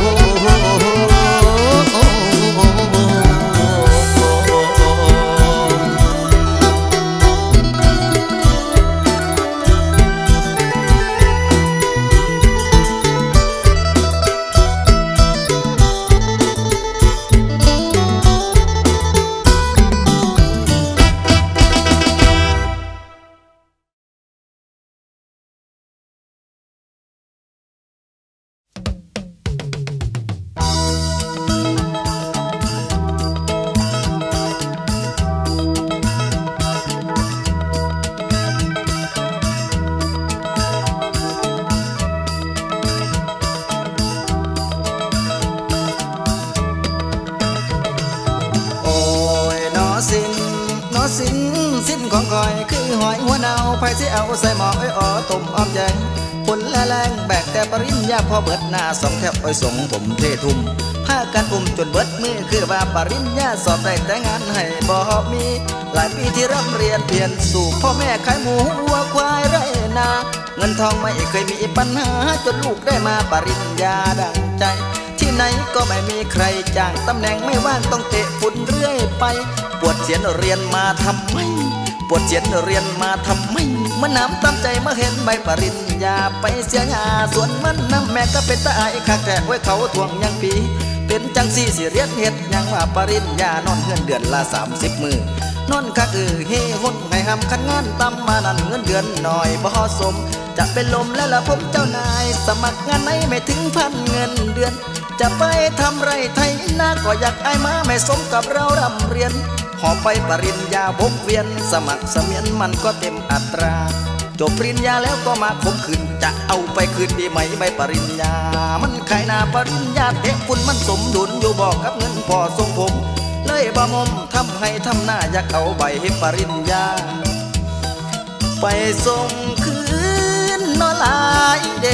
สิ้นของคอยคือหอยหัวเนาไผสิเอาใส่หม้ออ้อยอ๋อต้มอ้อมแยงผลละแรงแบกแต่ปริญญาพอเบิดหน้าสองแถวอ้อยสงผมเททุ่มผ้ากันจนเบิดมือคือว่าปริญญาสอบได้แต่งานให้บ่มีหลายปีที่ร่ำเรียนเพียรสู่พ่อแม่ขายหมูวัวควายไรนาเงินทองไม่เคยมีปัญหาจนลูกได้มาปริญญาดังใจที่ไหนก็ไม่มีใครจ้างตำแหน่งไม่ว่างต้องเตะฝุ่นเรื่อยไปปวดเสียนเรียนมาทำไมปวดเสียนเรียนมาทำไมมันน้ำตามใจมาเห็นใบปริญญาไปเสียยาส่วนมันน้ำแม่ก็เป็นตาไอ้คักแต่ไว้เขาทวงยังปีเป็นจังสี่สิเรียนเฮ็ดยังว่าปริญญานอนเงินเดือนละ30 มื้อนอนคักเฮหุ่นให้หำคันงานตำมานั่นเงินเดือนหน่อยบ่สมจะเป็นลมแล้วล่ะผมเจ้านายสมัครงานไหนไม่ถึงพันเงินเดือนจะไปทำไรไทยนาก็อยากไอ้มาไม่สมกับเราร่ำเรียนหอไปปริญญาบกเวียนสมัครเสมียนมันก็เต็มอัตราจบปริญญาแล้วก็มาข่มขืนจะเอาไปคืนดีไหมใบปริญญามันขายหน้าปริญญาเตะฝุ่นมันสมดุลอยู่บอกกับเงินพอทรงผมเลยบ่มมทำให้ทำหน้าอยากเอาใบให้ปริญญาไปส่งคืนนอลายเด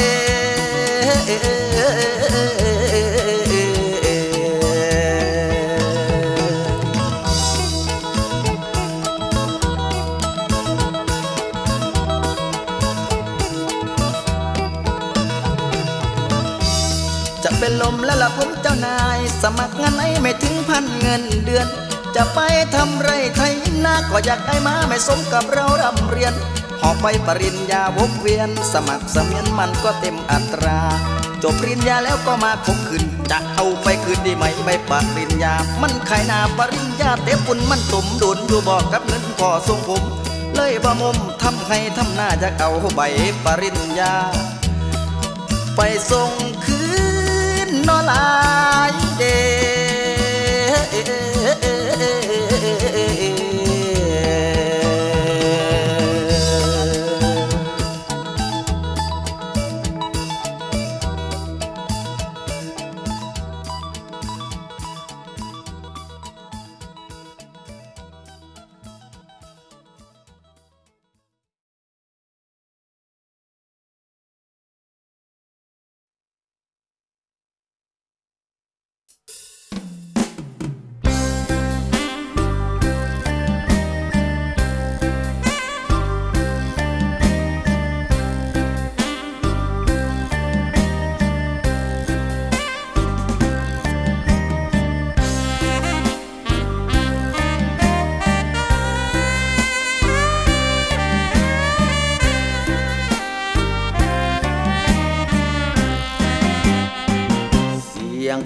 จะเป็นลมแล้วล่ะผมเจ้านายสมัครงานไหนไม่ถึงพันเงินเดือนจะไปทำไรไทยนาก็อยากได้มาไม่สมกับเราร่ำเรียนหอบไปปริญญาวกเวียนสมัครเสมียนมันก็เต็มอัตราจบปริญญาแล้วก็มาข่มขืนจะเอาไปคืนดีไหมใบปริญญามันขายหน้าปริญญาเตะฝุ่นมันสมดุลอยู่บอกกับเงินพอทรงผมเลยบ่มมทำให้ทำหน้าอยากเอาใบปริญญาไปส่งคืนนอลายเด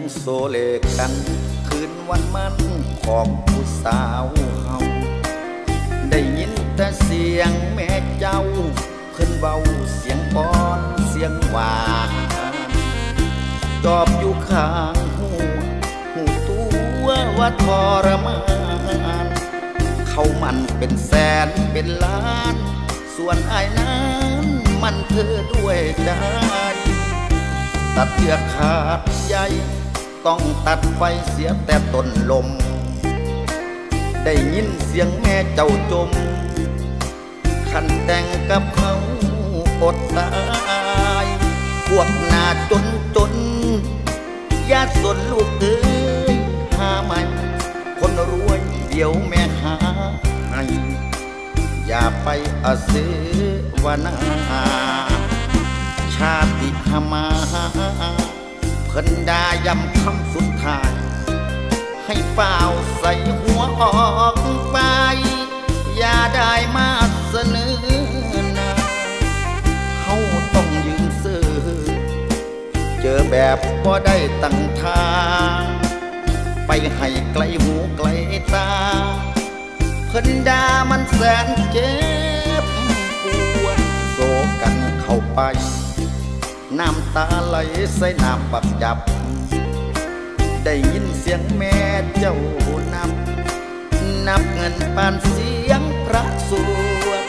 โซเลกันคืนวันมันของผู้สาวเฮาได้ยินแต่เสียงแม่เจ้าเพิ่นเว้าเสียงป้อนเสียงหวานจอบอยู่ข้างหูตัวว่าทรมานเขามันเป็นแสนเป็นล้านส่วนอ้ายนั้นมันเธอด้วยใจตัดเชือกขาดใยต้องตัดไฟเสียแต่ต้นลมได้ยินเสียงแม่เจ้าจมขันแต่งกับเขาอดตายพวกหน้าจนญาติส่วนลูกเอ้ยหาใหม่คนรวยเดี๋ยวแม่หาให้อย่าไปเสวนาชาติหามาเพิ่นด่ายำคำสุดท้ายให้เฝ้าใส่หัวออกไปอย่าได้มาเสนอหน้าเขาต้องยืนซื่อเจอแบบบ่ได้ตั้งทางไปให้ไกลหูไกลตาเพิ่นด่ามันแสนเจ็บปวดโศกกันเข้าไปน้ำตาไหลใส่น้ำปักจับได้ยินเสียงแม่เจ้านับเงินปานเสียงพระสวด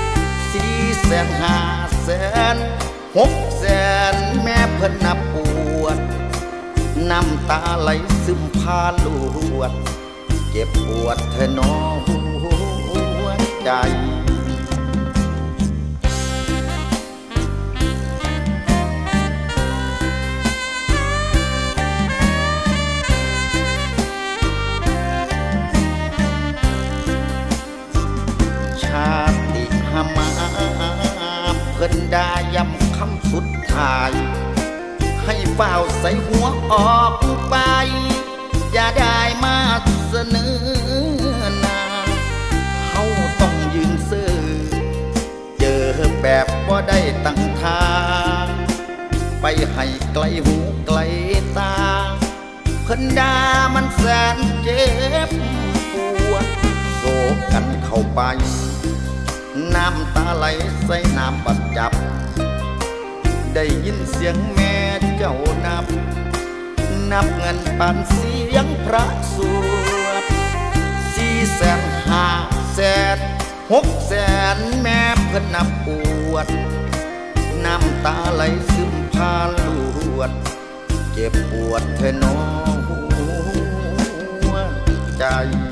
450,000 600,000แม่เพิ่นนับปวดน้ำตาไหลซึมพาลวดเจ็บปวดเธอน้องหัวใจชาติหามาเพิ่นด่ายำคำสุดท้ายให้เฝ้าใส่หัวออกไปอย่าได้มาเสนอหน้าเฮาต้องยืนซื่อเจอแบบบ่ได้ตั้งทางไปให้ไกลหูไกลตาเพิ่นด่ามันแสนเจ็บปวดโศกกันเข้าไปน้ำตาไหลใส่น้ำปัดจับได้ยินเสียงแม่เจ้านับเงินปานเสียงพระสวด450,000 600,000แม่เพิ่นนับปวดน้ำตาไหลซึมพาลวดเจ็บปวดเธอน้องหัวใจ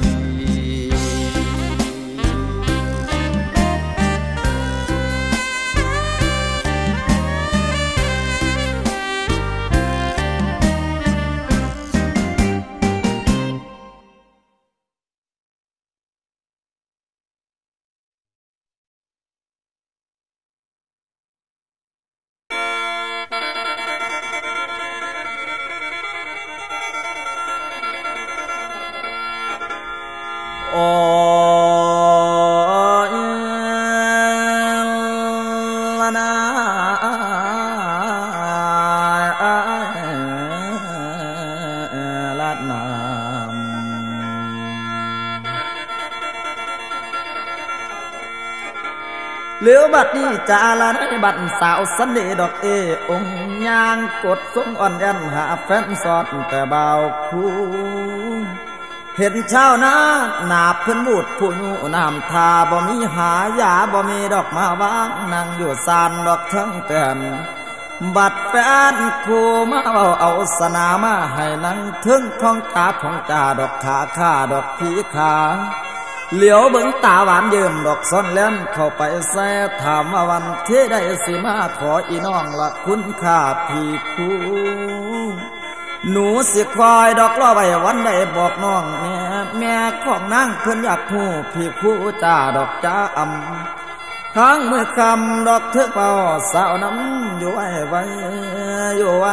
เหลียวบัดนี้จาละในบัดสาวสันเดดอกองค์ยางกดทรงอ่อนยันหาแฟนสอดแต่เบาคูเห็นเช้านาหนาเพิ่นบูดผู้อยู่น้ำทาบ่มีหายาบ่มีดอกมาวางนั่งอยู่ซานดอกทั้งเตือนบัดแฟนคู่มาเอาสนามาให้นั่งถึงท้องตาของจ่าดอกขาข้าดอกผีขาเหลียวเบิ่งตาหวานเยิ้มดอกซ้อนเล่นเข้าไปแซ่ถามว่าวันที่ได้สิมาขออีน้องละคุณค่าพี่คู่หนูสิคอยดอกล้อไว้วันใดบอกน้องแม่ของนางเพิ่นอยากหูพี่คู่จ่าดอกจ้าทั้งมือคำดอกเถือกเป่าสาวน้ำอยู่ไว้อยู่ไว้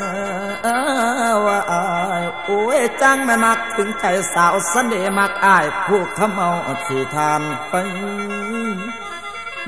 ว่าโอ้ยจังแม่มักถึงใจสาวสันเดมักอายผู้ขมเอาสีทานไป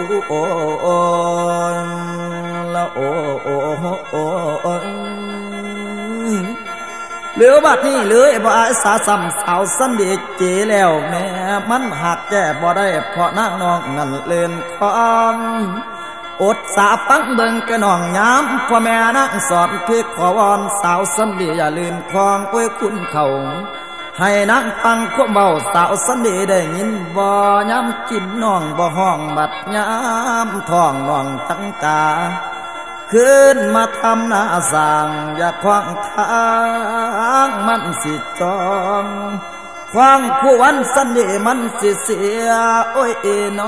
ละโเหลือบัดนี้เลยบ่อาสาซ้ำสาวสันเดเจแล้วแม่มันหักแก่บ่ได้เพราะนางน้องนั่นเล่นคองอดสาฟังเบิ่งกะน้องย้ำพ่อแม่นางสอนเพียขอวอนสาวสันเดอย่าลืมคองไว้คุณเขาให้นางฟังควบเบาสาวสันเดได้ยินบ่ย้ำกินน้องบ่ห้องบัดย้ำท้องน้องตั้งตาขึ้นมาทำหน้าสร้างอย่าขวางทางมันสิจองขวางผู้วันสันเดมันสิเสียโอ้ยน้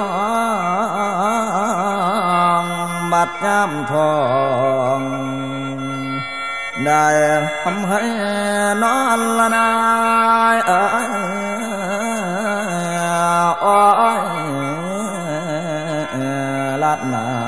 องบัดย้ำทองได้ทำให้นอนละนายโอ้ยลัดน้ำ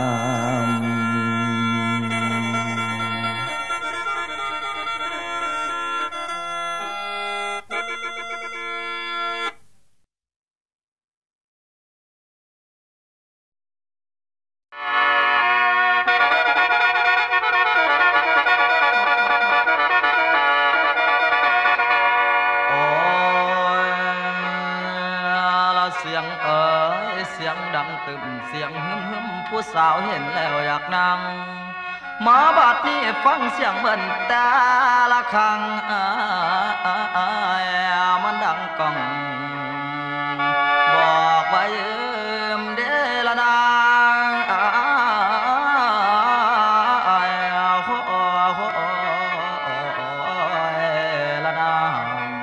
เสียงหึมผู้สาวเห็นแล้วอยากนั่งมาบัดนี้ฟังเสียงเหมือนแต่ละครั้งมันดังก้องบอกว่ายืมเดละนางละนาง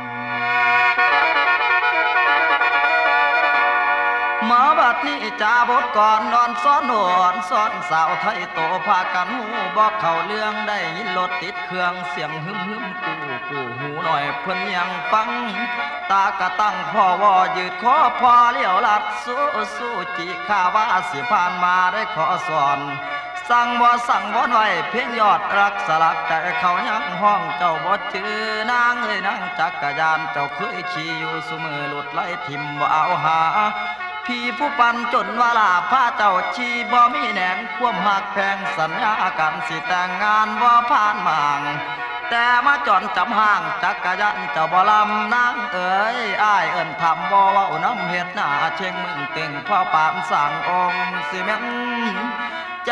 มาบัดนี้จ่าบทก่อนนอนซ้อนหวนซ้อนสาวไทยโตพากันหูบอกเขาเรื่องได้ยินรถติดเครื่องเสียงหึมกูหูหน่อยเพิ่นยังฟังตากะตั้งพ่อวอยืดคอพอเลี้ยวลัดสู้จีข้าว่าสิผ่านมาได้ขอสอนสั่งบ่ไว้เพียงยอดรักสลักแต่เขายังห้องเจ้าบ่จือนางเอ้ยนางจักรยานเจ้าเคยขี่อยู่สุมือหลุดไล่ทิมบ่เอาหาพี่ผู้ปันจนว่าลาพาเจ้าชีบ่มีแหนงความหักแพงสัญญากันสิแต่งงานบ่ผ่านมางแต่มาจอนจำห่างจักรยานเจ้าบ่ลำนางเอ๋ยอ้ายเอิ้นทำบ่เว้าน้ำเฮ็ดหน้าเชียงมึงเต็งพ่อปานสร้างองค์สิแม่นใจ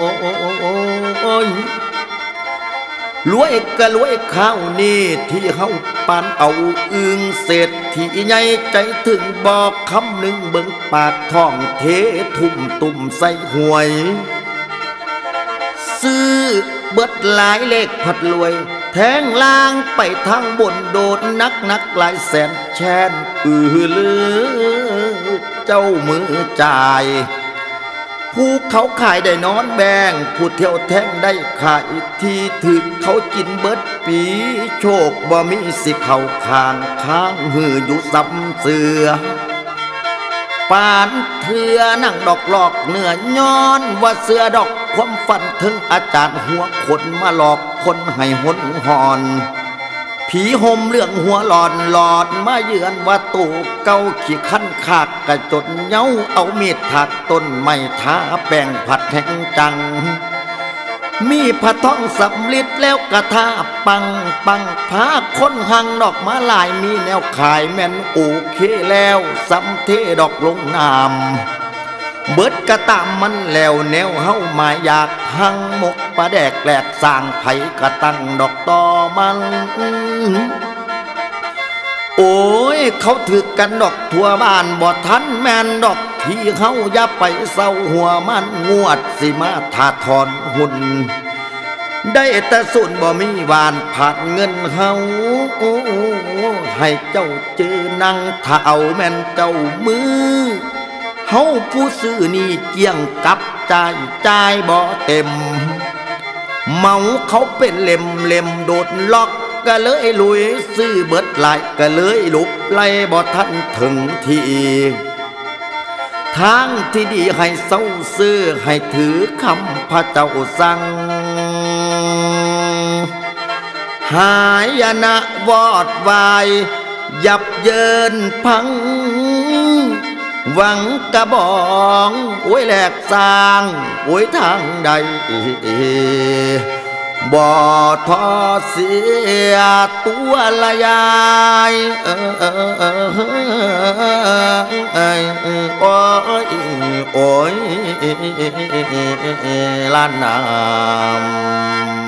ยรวยก็รวยข้าวนี่ที่เฮาปานเอาอึงเศรษฐีใหญ่ใจถึงบอกคำหนึ่งเบิ่งปากท้องเททุ่มตุ่มใส่หวยซื้อเบิดหลายเลขผัดรวยแทงล่างไปทางบนโดดนักหลายแสนแชนลือเจ้ามือจ่ายผู้เขาขายได้นอนแบงผู้เที่ยวแท่งได้ขายที่ถึกเขากินเบิดปีโชคบ่มีสิเขาข้างหืออยู่ซ้ำเสือปานเถือนั่งดอกหลอกเนื้อย้อนว่าเสือดอกความฝันถึงอาจารย์หัวคนมาหลอกคนให้หนหอนผีห่มเรื่องหัวหลอดมาเยือนว่าตู่เก้าขี้ขั้นขากกระจดเย้าเอามีดถักต้นไม้ท้าแป้งผัดแห้งจังมีผ้าท้องสำลิดแล้วกระทาปังผ้าคนหังดอกมาลายมีแนวขายแม่นโอเคแล้วสำเทดอกลงน้ำเบิดกระตามมันแล้วแนวเฮามาอยากหังหมกปลาแดกแหลกสร้างไผกระตั้งดอกต่อมันโอ้ยเขาถือกันดอกทั่วบ้านบ่ทันแม่นดอกที่เฮาอย่าไปเศร้าหัวมันงวดสิมาถาถอนหุ่นได้แต่ส่วนบ่มีวานผ่านเงินเฮาให้เจ้าเจอนางถ้าเอาแม่นเจ้ามือเฮาผู้ซื้อนี่เกี่ยงกับจ่ายบ่เต็มเมาเขาเป็นเล่มโดดล็อกก็เลยลุยซื้อเบิดหลายก็เลยลุกไล่บ่ทันถึงที่ทางที่ดีให้เศร้าซื้อให้ถือคำพระเจ้าสั่งหายนะวอดวายยับเยินพังหวังกระบองโอ้ยแหลกสร้างโอ้ยทางใดบ่ทอเสียตัวละยายโอ้ยล้านน้ำ